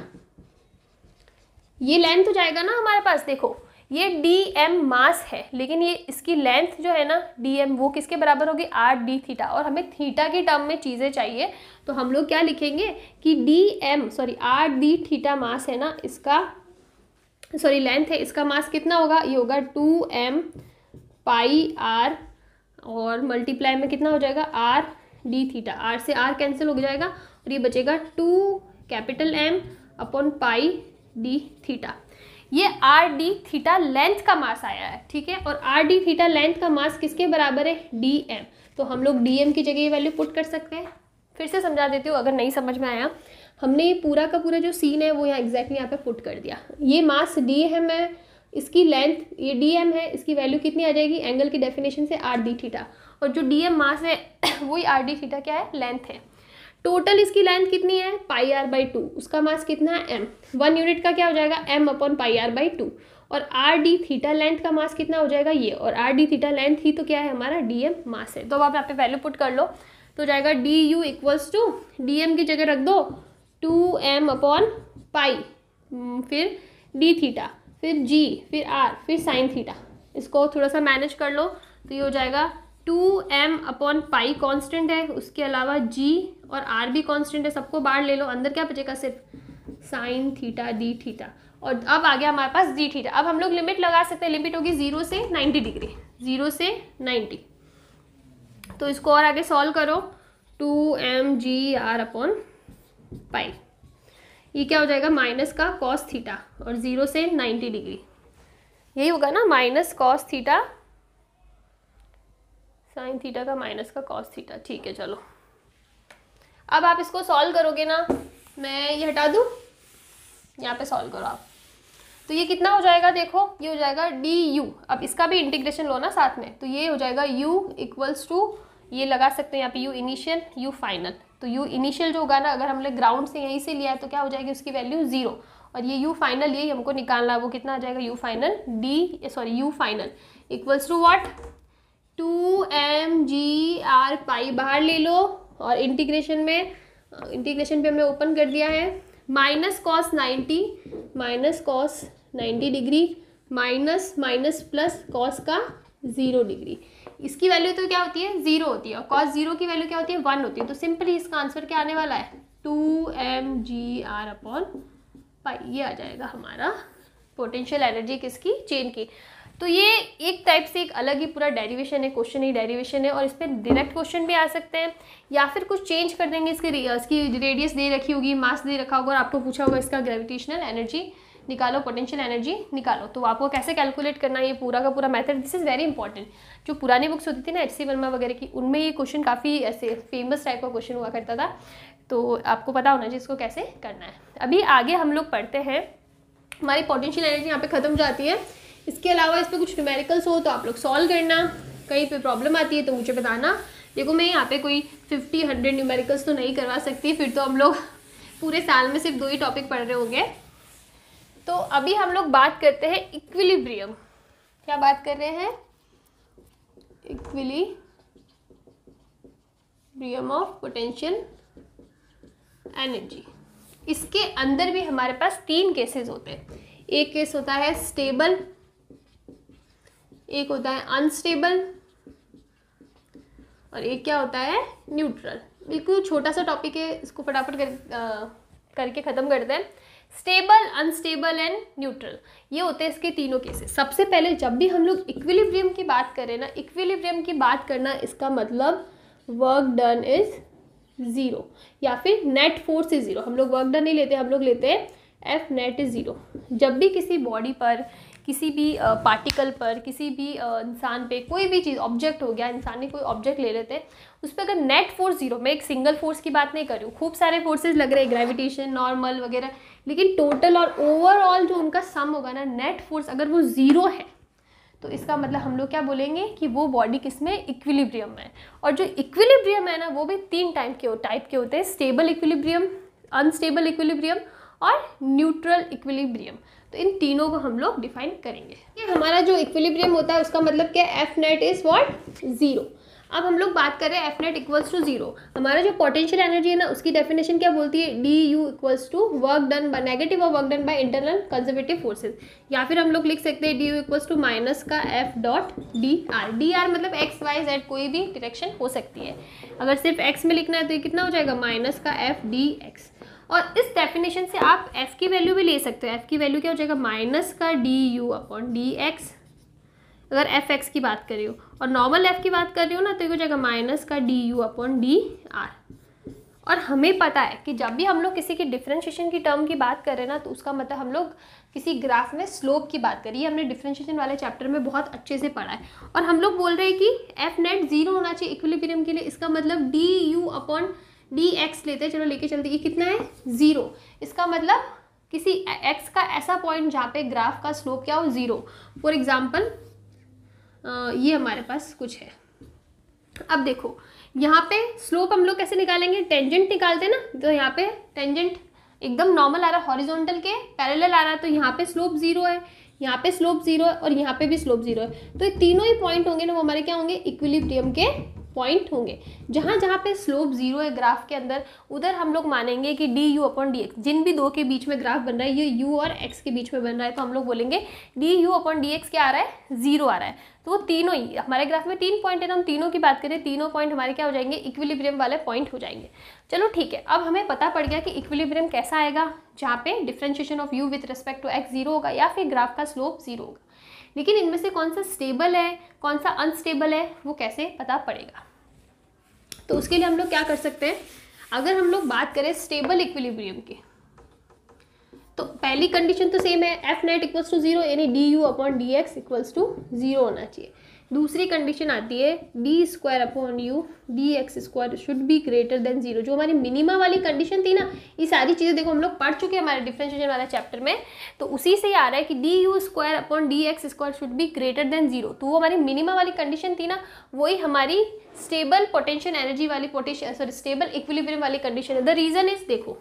ये लेंथ हो जाएगा ना हमारे पास। देखो ये dm मास है, लेकिन ये इसकी लेंथ जो है ना dm, वो किसके बराबर होगी, r d थीटा, और हमें थीटा की टर्म में चीज़ें चाहिए, तो हम लोग क्या लिखेंगे कि r d थीटा मास है ना, इसका सॉरी लेंथ है, इसका मास कितना होगा, ये होगा 2m पाई r, और मल्टीप्लाई में कितना हो जाएगा r d थीटा, r से r कैंसिल हो जाएगा और ये बचेगा 2 capital M upon pi d theta. ये r d थीटा लेंथ का मास आया है। ठीक है, और r d थीटा लेंथ का मास किसके बराबर है, dm, तो हम लोग dm की जगह ये वैल्यू पुट कर सकते हैं। फिर से समझा देती हूँ अगर नहीं समझ में आया, हमने ये पूरा का पूरा जो सीन है वो यहाँ एग्जैक्टली यहाँ पे पुट कर दिया। ये मास dm है, इसकी लेंथ ये dm है, इसकी वैल्यू कितनी आ जाएगी एंगल की डेफिनेशन से r d थीटा, और जो dm मास है वही r d थीटा क्या है, लेंथ है। टोटल इसकी लेंथ कितनी है पाई r बाई 2, उसका मास कितना है m, 1 यूनिट का क्या हो जाएगा m upon pi r by 2, और r d थीटा लेंथ का मास कितना हो जाएगा ये, और r d थीटा लेंथ ही तो क्या है हमारा dm मास है। तो अब आप यहाँ पे वैल्यू पुट कर लो, तो जाएगा D U equals to D M की जगह रख दो 2m/पाई, फिर डी थीटा, फिर जी, फिर आर, फिर साइन थीटा। इसको थोड़ा सा मैनेज कर लो तो ये हो जाएगा 2m/पाई कांस्टेंट है, उसके अलावा जी और आर भी कांस्टेंट है, सबको बाहर ले लो, अंदर क्या बचेगा सिर्फ साइन थीटा डी थीटा। और अब आ गया हमारे पास डी थीटा। अब हम लोग लिमिट लगा सकते हैं, लिमिट होगी 0 से 90 डिग्री, 0 से 90। तो इसको और आगे सॉल्व करो, 2mgr/पाई, ये क्या हो जाएगा माइनस का कॉस थीटा और 0 से 90 डिग्री, यही होगा ना, minus cos theta sine theta का माइनस का कॉस थीटा। ठीक है चलो, अब आप इसको सॉल्व करोगे ना, मैं ये हटा दूँ, यहाँ पे सॉल्व करो आप, तो ये कितना हो जाएगा, देखो ये हो जाएगा डी यू। अब इसका भी इंटीग्रेशन लो ना साथ में, तो ये हो जाएगा u इक्वल्स टू, ये लगा सकते हैं यहाँ पे u इनिशियल u फाइनल। तो u इनिशियल जो होगा ना, अगर हमने ग्राउंड से यहीं से लिया है तो क्या हो जाएगी उसकी वैल्यू 0, और ये u फाइनल यही हमको निकालना है, वो कितना आ जाएगा u final equals to what, 2mgr/पाई बाहर ले लो, और इंटीग्रेशन पे हमने ओपन कर दिया है, minus cos 90 degree minus minus plus cos का 0 डिग्री। इसकी वैल्यू तो क्या होती है 0 होती है, और कॉस 0 की वैल्यू क्या होती है 1 होती है। तो सिंपली इसका आंसर क्या आने वाला है 2mgr/पाई, ये आ जाएगा हमारा पोटेंशियल एनर्जी किसकी, चेन की। तो ये एक टाइप से एक अलग ही पूरा डेरिवेशन है, क्वेश्चन ही डेरिवेशन है, और इस पर डायरेक्ट क्वेश्चन भी आ सकते हैं, या फिर कुछ चेंज कर देंगे, इसकी रेडियस दे रखी होगी, मास दे रखा होगा, और आपको पूछा होगा इसका ग्रेविटेशनल एनर्जी निकालो, पोटेंशियल एनर्जी निकालो। तो आपको कैसे कैलकुलेट करना है, ये पूरा का पूरा method, this is very important. जो पुरानी बुक्स होती थी ना HC वर्मा वगैरह की, उनमें ये क्वेश्चन काफ़ी ऐसे फेमस टाइप का क्वेश्चन हुआ करता था, तो आपको पता होना चाहिए इसको कैसे करना है। अभी आगे हम लोग पढ़ते हैं, हमारी पोटेंशियल एनर्जी यहाँ पे ख़त्म हो जाती है। इसके अलावा इस पर कुछ न्यूमेरिकल्स हो तो आप लोग सॉल्व करना, कहीं पे प्रॉब्लम आती है तो मुझे बताना। देखो मैं यहाँ पे कोई 50-100 न्यूमेरिकल्स तो नहीं करवा सकती, फिर तो हम लोग पूरे साल में सिर्फ 2 ही टॉपिक पढ़ रहे होंगे। तो अभी हम लोग बात करते हैं इक्विलिब्रियम। क्या बात कर रहे हैं, इक्विलिब्रियम ऑफ पोटेंशियल एनर्जी। इसके अंदर भी हमारे पास 3 केसेस होते हैं। एक केस होता है स्टेबल, एक होता है अनस्टेबल, और एक क्या होता है न्यूट्रल। बिल्कुल छोटा सा टॉपिक है, इसको फटाफट करके ख़त्म करते हैं। स्टेबल, अनस्टेबल एंड न्यूट्रल, ये होते हैं इसके तीनों केसेस। सबसे पहले जब भी हम लोग इक्विलिब्रियम की बात करें ना, इक्विलिब्रियम की बात करना इसका मतलब वर्क डन इज 0, या फिर नेट फोर्स इज 0। हम लोग वर्क डन नहीं लेते, हम लोग लेते हैं F नेट इज 0। जब भी किसी बॉडी पर, किसी भी पार्टिकल पर, किसी भी इंसान पे कोई भी चीज़, ऑब्जेक्ट हो गया, इंसान ने कोई ऑब्जेक्ट ले लेते हैं, उस पर अगर नेट फोर्स 0, मैं एक सिंगल फोर्स की बात नहीं कर रही हूँ, खूब सारे फोर्सेज लग रहे हैं, ग्रेविटेशन, नॉर्मल वगैरह, लेकिन टोटल और ओवरऑल जो उनका सम होगा ना, नेट फोर्स अगर वो 0 है, तो इसका मतलब हम लोग क्या बोलेंगे कि वो बॉडी किस में, इक्विलिब्रियम में है। और जो इक्विलिब्रियम है ना, वो भी 3 टाइप के होते हैं, स्टेबल इक्विलिब्रियम, अनस्टेबल इक्विलिब्रियम और न्यूट्रल इक्विलिब्रियम। तो इन तीनों को हम लोग डिफाइन करेंगे। ये हमारा जो इक्विलिब्रियम होता है उसका मतलब क्या है, F नेट इज व्हाट 0। अब हम लोग बात कर रहे हैं F नेट इक्वल्स टू 0। हमारा जो पोटेंशियल एनर्जी है ना, उसकी डेफिनेशन क्या बोलती है, D U equals to work done by negative और work done by internal conservative forces. या फिर हम लोग लिख सकते हैं D U equals to minus का F dot D R. D R मतलब एक्स वाई जेड कोई भी डायरेक्शन हो सकती है। अगर सिर्फ एक्स में लिखना है तो ये कितना हो जाएगा, माइनस का F डी एक्स। और इस डेफिनेशन से आप f की वैल्यू भी ले सकते हो। f की वैल्यू क्या हो जाएगा, माइनस का D U upon D X, अगर एफ एक्स की बात कर रही हो, और नॉर्मल f की बात कर रही हो ना, तो ये हो जाएगा माइनस का D U upon D R. और हमें पता है कि जब भी हम लोग किसी की डिफरेंशिएशन की टर्म की बात करें ना, तो उसका मतलब हम लोग किसी ग्राफ में स्लोप की बात करिए, हमने डिफरेंशिएशन वाले चैप्टर में बहुत अच्छे से पढ़ा है। और हम लोग बोल रहे हैं कि एफ नेट 0 होना चाहिए इक्विलिब्रियम के लिए, इसका मतलब D U upon D X लेते हैं, चलो लेके चलते, ये कितना है 0। इसका मतलब किसी x का ऐसा पॉइंट जहाँ पे ग्राफ का स्लोप क्या हो 0। फॉर एग्जाम्पल ये हमारे पास कुछ है। अब देखो यहाँ पे स्लोप हम लोग कैसे निकालेंगे, टेंजेंट निकालते हैं ना, तो यहाँ पे टेंजेंट एकदम नॉर्मल आ रहा है, हॉरिजॉन्टल के पैरेलल आ रहा है, तो यहाँ पे स्लोप 0 है, यहाँ पे स्लोप 0 है, और यहाँ पे भी स्लोप 0 है। तो ये तीनों ही पॉइंट होंगे ना, वो हमारे क्या होंगे, इक्विलिब्रियम के पॉइंट होंगे। जहाँ जहाँ पे स्लोप जीरो है ग्राफ के अंदर, उधर हम लोग मानेंगे कि D U upon D X, जिन भी दो के बीच में ग्राफ बन रहा है, ये यू और एक्स के बीच में बन रहा है, तो हम लोग बोलेंगे D U upon D X क्या आ रहा है, जीरो आ रहा है। तो वो तीनों ही हमारे ग्राफ में 3 पॉइंट है, तो हम तीनों की बात करें, तीनों पॉइंट हमारे क्या हो जाएंगे, इक्विलिब्रियम वाले पॉइंट हो जाएंगे। चलो ठीक है, अब हमें पता पड़ गया कि इक्विलिब्रियम कैसा आएगा, जहाँ पे differentiation of U with respect to X zero होगा या फिर ग्राफ का स्लोप जीरो होगा। लेकिन इनमें से कौन सा स्टेबल है, कौन सा अनस्टेबल है, वो कैसे पता पड़ेगा। तो उसके लिए हम लोग क्या कर सकते हैं, अगर हम लोग बात करें स्टेबल इक्विलिब्रियम की, तो पहली कंडीशन तो सेम है, F net equals to zero, यानी D U upon D X equals to zero होना चाहिए। दूसरी कंडीशन आती है D square upon U D X square should be greater than zero. जो हमारी मिनिमा वाली कंडीशन थी ना, ये सारी चीज़ें देखो हम लोग पढ़ चुके हैं हमारे डिफरेंशिएशन वाला चैप्टर में, तो उसी से आ रहा है कि D U square upon D X square should be greater than zero. तो वो हमारी मिनिमा वाली कंडीशन थी ना, वही हमारी स्टेबल पोटेंशियल एनर्जी वाली स्टेबल इक्विलिब्रियम वाली कंडीशन है। द रीजन इज, देखो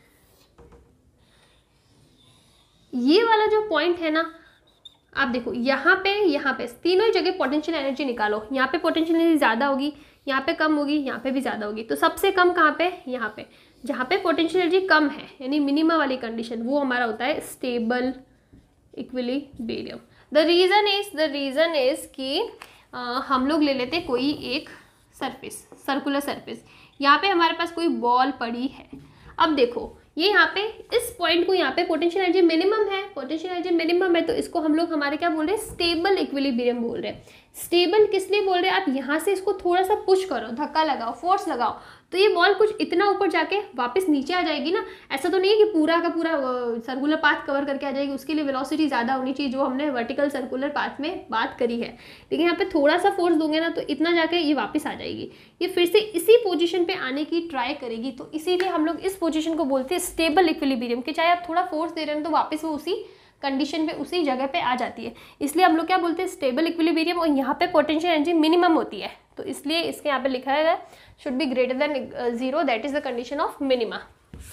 ये वाला जो पॉइंट है ना, आप देखो यहाँ पे तीनों ही जगह पोटेंशियल एनर्जी निकालो, यहाँ पे पोटेंशियल एनर्जी ज़्यादा होगी, यहाँ पे कम होगी, यहाँ पे भी ज़्यादा होगी। तो सबसे कम कहाँ पे, यहाँ पे, जहाँ पे पोटेंशियल एनर्जी कम है यानी मिनिमा वाली कंडीशन, वो हमारा होता है stable equilibrium. The reason is कि हम लोग ले लेते कोई एक सरफेस, सर्कुलर सरफेस, यहाँ पे हमारे पास कोई बॉल पड़ी है। अब देखो ये यहाँ पे इस पॉइंट को, यहाँ पे पोटेंशियल एनर्जी मिनिमम है, तो इसको हम लोग हमारे क्या बोल रहे हैं, स्टेबल इक्विलिब्रियम बोल रहे हैं। स्टेबल किस लिए बोल रहे हैं, आप यहाँ से इसको थोड़ा सा पुश करो, धक्का लगाओ, फोर्स लगाओ, तो ये बॉल कुछ इतना ऊपर जाके वापस नीचे आ जाएगी ना। ऐसा तो नहीं है कि पूरा का पूरा सर्कुलर पाथ कवर करके आ जाएगी, उसके लिए वेलोसिटी ज़्यादा होनी चाहिए, जो हमने वर्टिकल सर्कुलर पाथ में बात करी है। लेकिन यहाँ पे थोड़ा सा फोर्स दोगे ना, तो इतना जाके ये वापस आ जाएगी, ये फिर से इसी पोजीशन पे आने की ट्राई करेगी। तो इसीलिए हम लोग इस पोजीशन को बोलते हैं स्टेबल इक्विलिब्रियम, कि चाहे आप थोड़ा फोर्स दे रहे हैं तो वापस वो उसी कंडीशन पे, उसी जगह पे आ जाती है। इसलिए हम लोग क्या बोलते हैं, स्टेबल इक्विलिब्रियम। और यहाँ पे पोटेंशियल एनर्जी मिनिमम होती है, तो इसलिए इसके यहाँ पे लिखा है should be greater than zero, that is the condition of minima.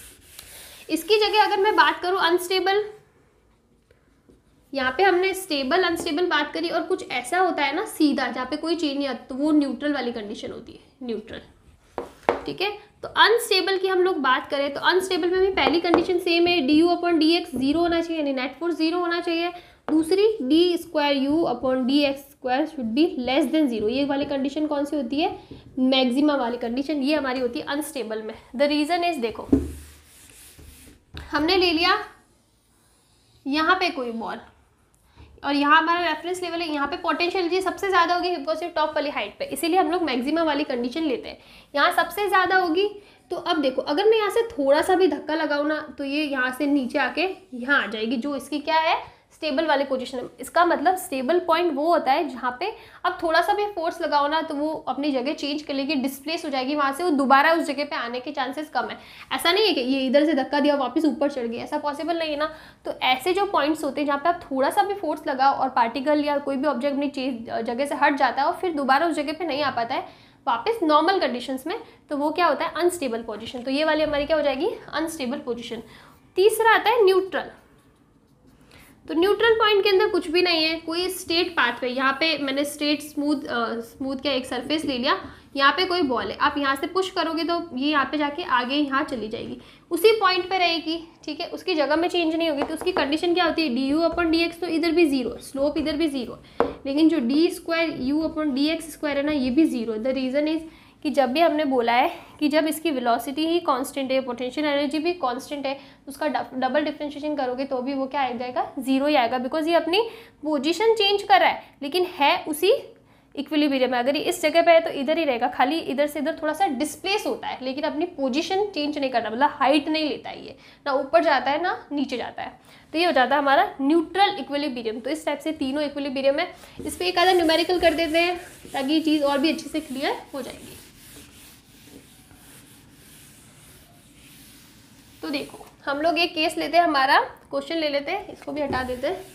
इसकी जगह अगर मैं बात करूँ अनस्टेबल, यहाँ पे हमने स्टेबल अनस्टेबल बात करी, और कुछ ऐसा होता है ना सीधा, जहाँ पे कोई चेंज नहीं आता, तो वो न्यूट्रल वाली कंडीशन होती है, न्यूट्रल। ठीक है, तो अनस्टेबल की हम लोग बात करें तो अनस्टेबल में भी पहली कंडीशन सेम है, D U upon D X zero होना चाहिए, यानी नेट फोर्स जीरो होना चाहिए। दूसरी, D square U upon D X square should be less than zero. ये वाली कंडीशन कौन सी होती है, मैक्सिमा वाली कंडीशन, ये हमारी होती है अनस्टेबल में। द रीजन इज, देखो हमने ले लिया यहाँ पे कोई बॉल, और यहाँ हमारा रेफरेंस लेवल है, यहाँ पे पोटेंशियल एनर्जी सबसे ज़्यादा होगी बिकॉज ये टॉप वाली हाइट पे, इसीलिए हम लोग मैक्सिमम वाली कंडीशन लेते हैं, यहाँ सबसे ज़्यादा होगी। तो अब देखो अगर मैं यहाँ से थोड़ा सा भी धक्का लगाऊँ ना, तो ये यहाँ से नीचे आके यहाँ आ जाएगी, जो इसकी क्या है, स्टेबल वाली पोजीशन है। इसका मतलब स्टेबल पॉइंट वो होता है जहाँ पे अब थोड़ा सा भी फोर्स लगाओ ना, तो वो अपनी जगह चेंज कर लेगी, डिस्प्लेस हो जाएगी वहाँ से, वो दोबारा उस जगह पे आने के चांसेस कम है। ऐसा नहीं है कि ये इधर से धक्का दिया वापस ऊपर चढ़ गई, ऐसा पॉसिबल नहीं है ना। तो ऐसे जो पॉइंट्स होते हैं जहाँ पे आप थोड़ा सा भी फोर्स लगाओ और पार्टिकल या कोई भी ऑब्जेक्ट अपनी जगह से हट जाता है और फिर दोबारा उस जगह पर नहीं आ पाता है वापस नॉर्मल कंडीशंस में, तो वो क्या होता है, अनस्टेबल पोजीशन। तो ये वाली हमारी क्या हो जाएगी, अनस्टेबल पोजीशन। तीसरा आता है न्यूट्रल। तो न्यूट्रल पॉइंट के अंदर कुछ भी नहीं है, कोई स्ट्रेट पाथवे, यहाँ पे मैंने स्ट्रेट स्मूथ का एक सरफेस ले लिया, यहाँ पे कोई बॉल है, आप यहाँ से पुश करोगे तो ये यहाँ पे जाके आगे यहाँ चली जाएगी, उसी पॉइंट पे रहेगी। ठीक है, उसकी जगह में चेंज नहीं होगी। तो उसकी कंडीशन क्या होती है, D U upon D X, तो इधर भी जीरो, स्लोप इधर भी जीरो, लेकिन जो D square U upon D X square है ना, ये भी जीरो। द रीज़न इज कि जब भी हमने बोला है कि जब इसकी वेलोसिटी ही कांस्टेंट है, पोटेंशियल एनर्जी भी कांस्टेंट है, उसका डबल डिफरेंशिएशन करोगे तो भी वो क्या आ जाएगा, जीरो ही आएगा, बिकॉज ये अपनी पोजीशन चेंज कर रहा है लेकिन है उसी इक्विलिब्रियम में। अगर ये इस जगह पे है तो इधर ही रहेगा, खाली इधर से इधर थोड़ा सा डिस्प्लेस होता है, लेकिन अपनी पोजीशन चेंज नहीं करता, मतलब हाइट नहीं लेता है, ये ना ऊपर जाता है ना नीचे जाता है। तो ये हो जाता है हमारा न्यूट्रल इक्विलिब्रियम। तो इस टाइप से तीनों इक्विलिब्रियम है। इस पर एक आधा न्यूमेरिकल कर देते हैं ताकि ये चीज़ और भी अच्छे से क्लियर हो जाएगी। तो देखो हम लोग एक केस लेते हैं, हमारा क्वेश्चन ले लेते हैं, इसको भी हटा देते हैं।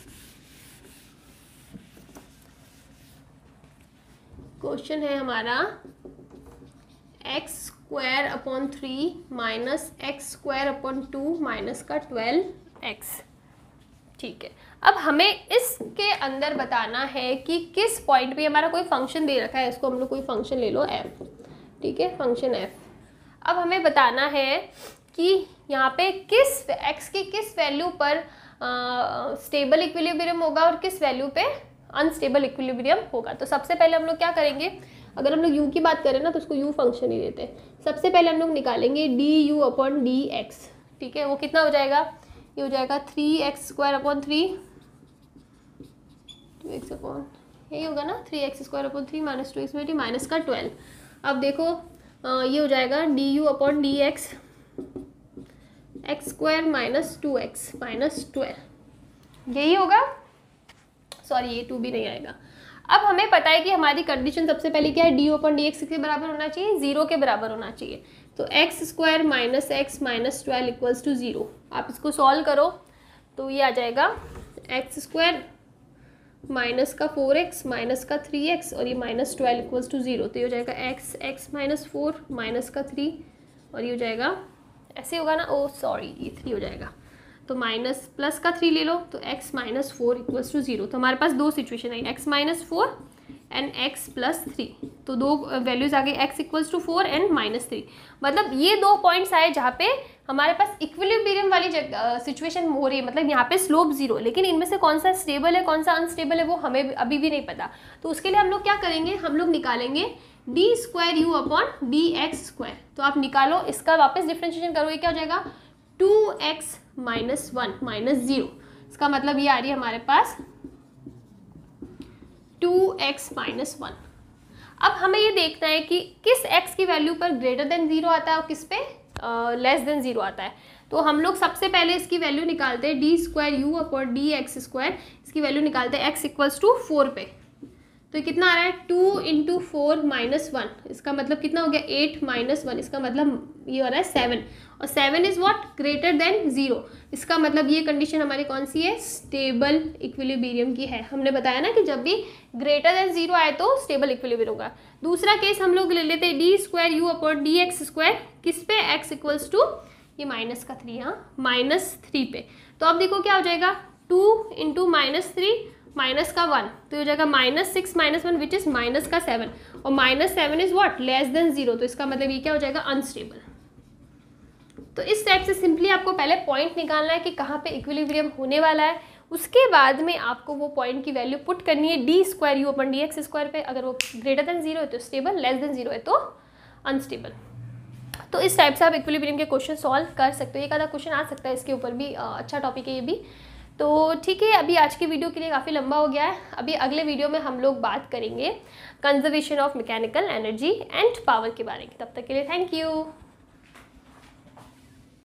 क्वेश्चन है हमारा X square upon 3 minus X square upon 2 minus का 12x। ठीक है, अब हमें इसके अंदर बताना है कि किस पॉइंट पे हमारा कोई फंक्शन दे रखा है, इसको हम लोग कोई फंक्शन ले लो f, ठीक है, फंक्शन f। अब हमें बताना है कि यहाँ पे किस x की किस वैल्यू पर स्टेबल इक्विलिब्रियम होगा और किस वैल्यू पे अनस्टेबल इक्विलिब्रियम होगा। तो सबसे पहले हम लोग क्या करेंगे, अगर हम लोग u की बात करें ना तो उसको u फंक्शन ही देते हैं। सबसे पहले हम लोग निकालेंगे du/dx, ठीक है, वो कितना हो जाएगा, ये हो जाएगा 3x² / 3 2x अपॉन, यही होगा ना 3x² / 3 - 2x/3 माइनस का 12। अब देखो ये हो जाएगा du/dx x² - 2x - 12, यही होगा, सॉरी ये 2 भी नहीं आएगा। अब हमें पता है कि हमारी कंडीशन सबसे पहले क्या है, du/dx के बराबर होना चाहिए, 0 के बराबर होना चाहिए। तो x² - x - 12 = 0। आप इसको सॉल्व करो तो ये आ जाएगा x² माइनस का 4x माइनस का 3x और ये -12 = 0। तो ये हो जाएगा x - 4 माइनस का 3 और ये हो जाएगा, ऐसे होगा ना, ओ सॉरी ये 3 हो जाएगा, तो माइनस प्लस का 3 ले लो, तो x - 4 = 0। तो हमारे पास दो सिचुएशन आई, x - 4 एंड x + 3। तो दो वैल्यूज आ गई, x = 4 एंड -3। मतलब ये दो पॉइंट्स आए जहाँ पे हमारे पास इक्विलिब्रियम वाली सिचुएशन हो रही है, मतलब यहाँ पे स्लोप 0, लेकिन इनमें से कौन सा स्टेबल है कौन सा अनस्टेबल है वो हमें अभी भी नहीं पता। तो उसके लिए हम लोग क्या करेंगे, हम लोग निकालेंगे d²u/dx²। तो आप निकालो, इसका वापस डिफ्रेंशिएशन करो, ये क्या हो जाएगा 2x - 1 - 0। इसका मतलब ये आ रही है हमारे पास 2x - 1। अब हमें ये देखना है कि किस x की वैल्यू पर >0 आता है और किस पे <0 आता है। तो हम लोग सबसे पहले इसकी वैल्यू निकालते हैं d²u/dx², इसकी वैल्यू निकालते हैं x = 4 पे। तो ये कितना आ रहा है 2 × 4 - 1, इसका मतलब कितना हो गया 8 - 1, इसका मतलब ये हो रहा है 7, और 7 इज व्हाट >0। इसका मतलब ये कंडीशन हमारी कौन सी है, स्टेबल इक्विलिब्रियम की है। हमने बताया ना कि जब भी >0 आए तो स्टेबल इक्विलिब्रियम होगा। दूसरा केस हम लोग ले लेते हैं d²u/dx², किस पे x = ये माइनस का 3, हाँ -3 पे। तो अब देखो क्या हो जाएगा 2 × -3 माइनस का 1, तो हो जाएगा -6 - 1 विच इज माइनस का 7, और -7 इज व्हाट <0। तो इसका मतलब ये क्या हो जाएगा अनस्टेबल। तो इस टाइप से सिंपली आपको पहले पॉइंट निकालना है कि कहाँ पे इक्विलिब्रियम होने वाला है, उसके बाद में आपको वो पॉइंट की वैल्यू पुट करनी है d²u/dx² पे। अगर वो >0 है तो स्टेबल, <0 है तो अनस्टेबल। तो इस टाइप से आप इक्विलिब्रियम के क्वेश्चन सॉल्व कर सकते हो। एक आधा क्वेश्चन आ सकता है इसके ऊपर भी, अच्छा टॉपिक है ये भी। तो ठीक है, अभी आज की वीडियो के लिए काफ़ी लंबा हो गया है। अभी अगले वीडियो में हम लोग बात करेंगे conservation of mechanical energy and power के बारे में। तब तक के लिए थैंक यू।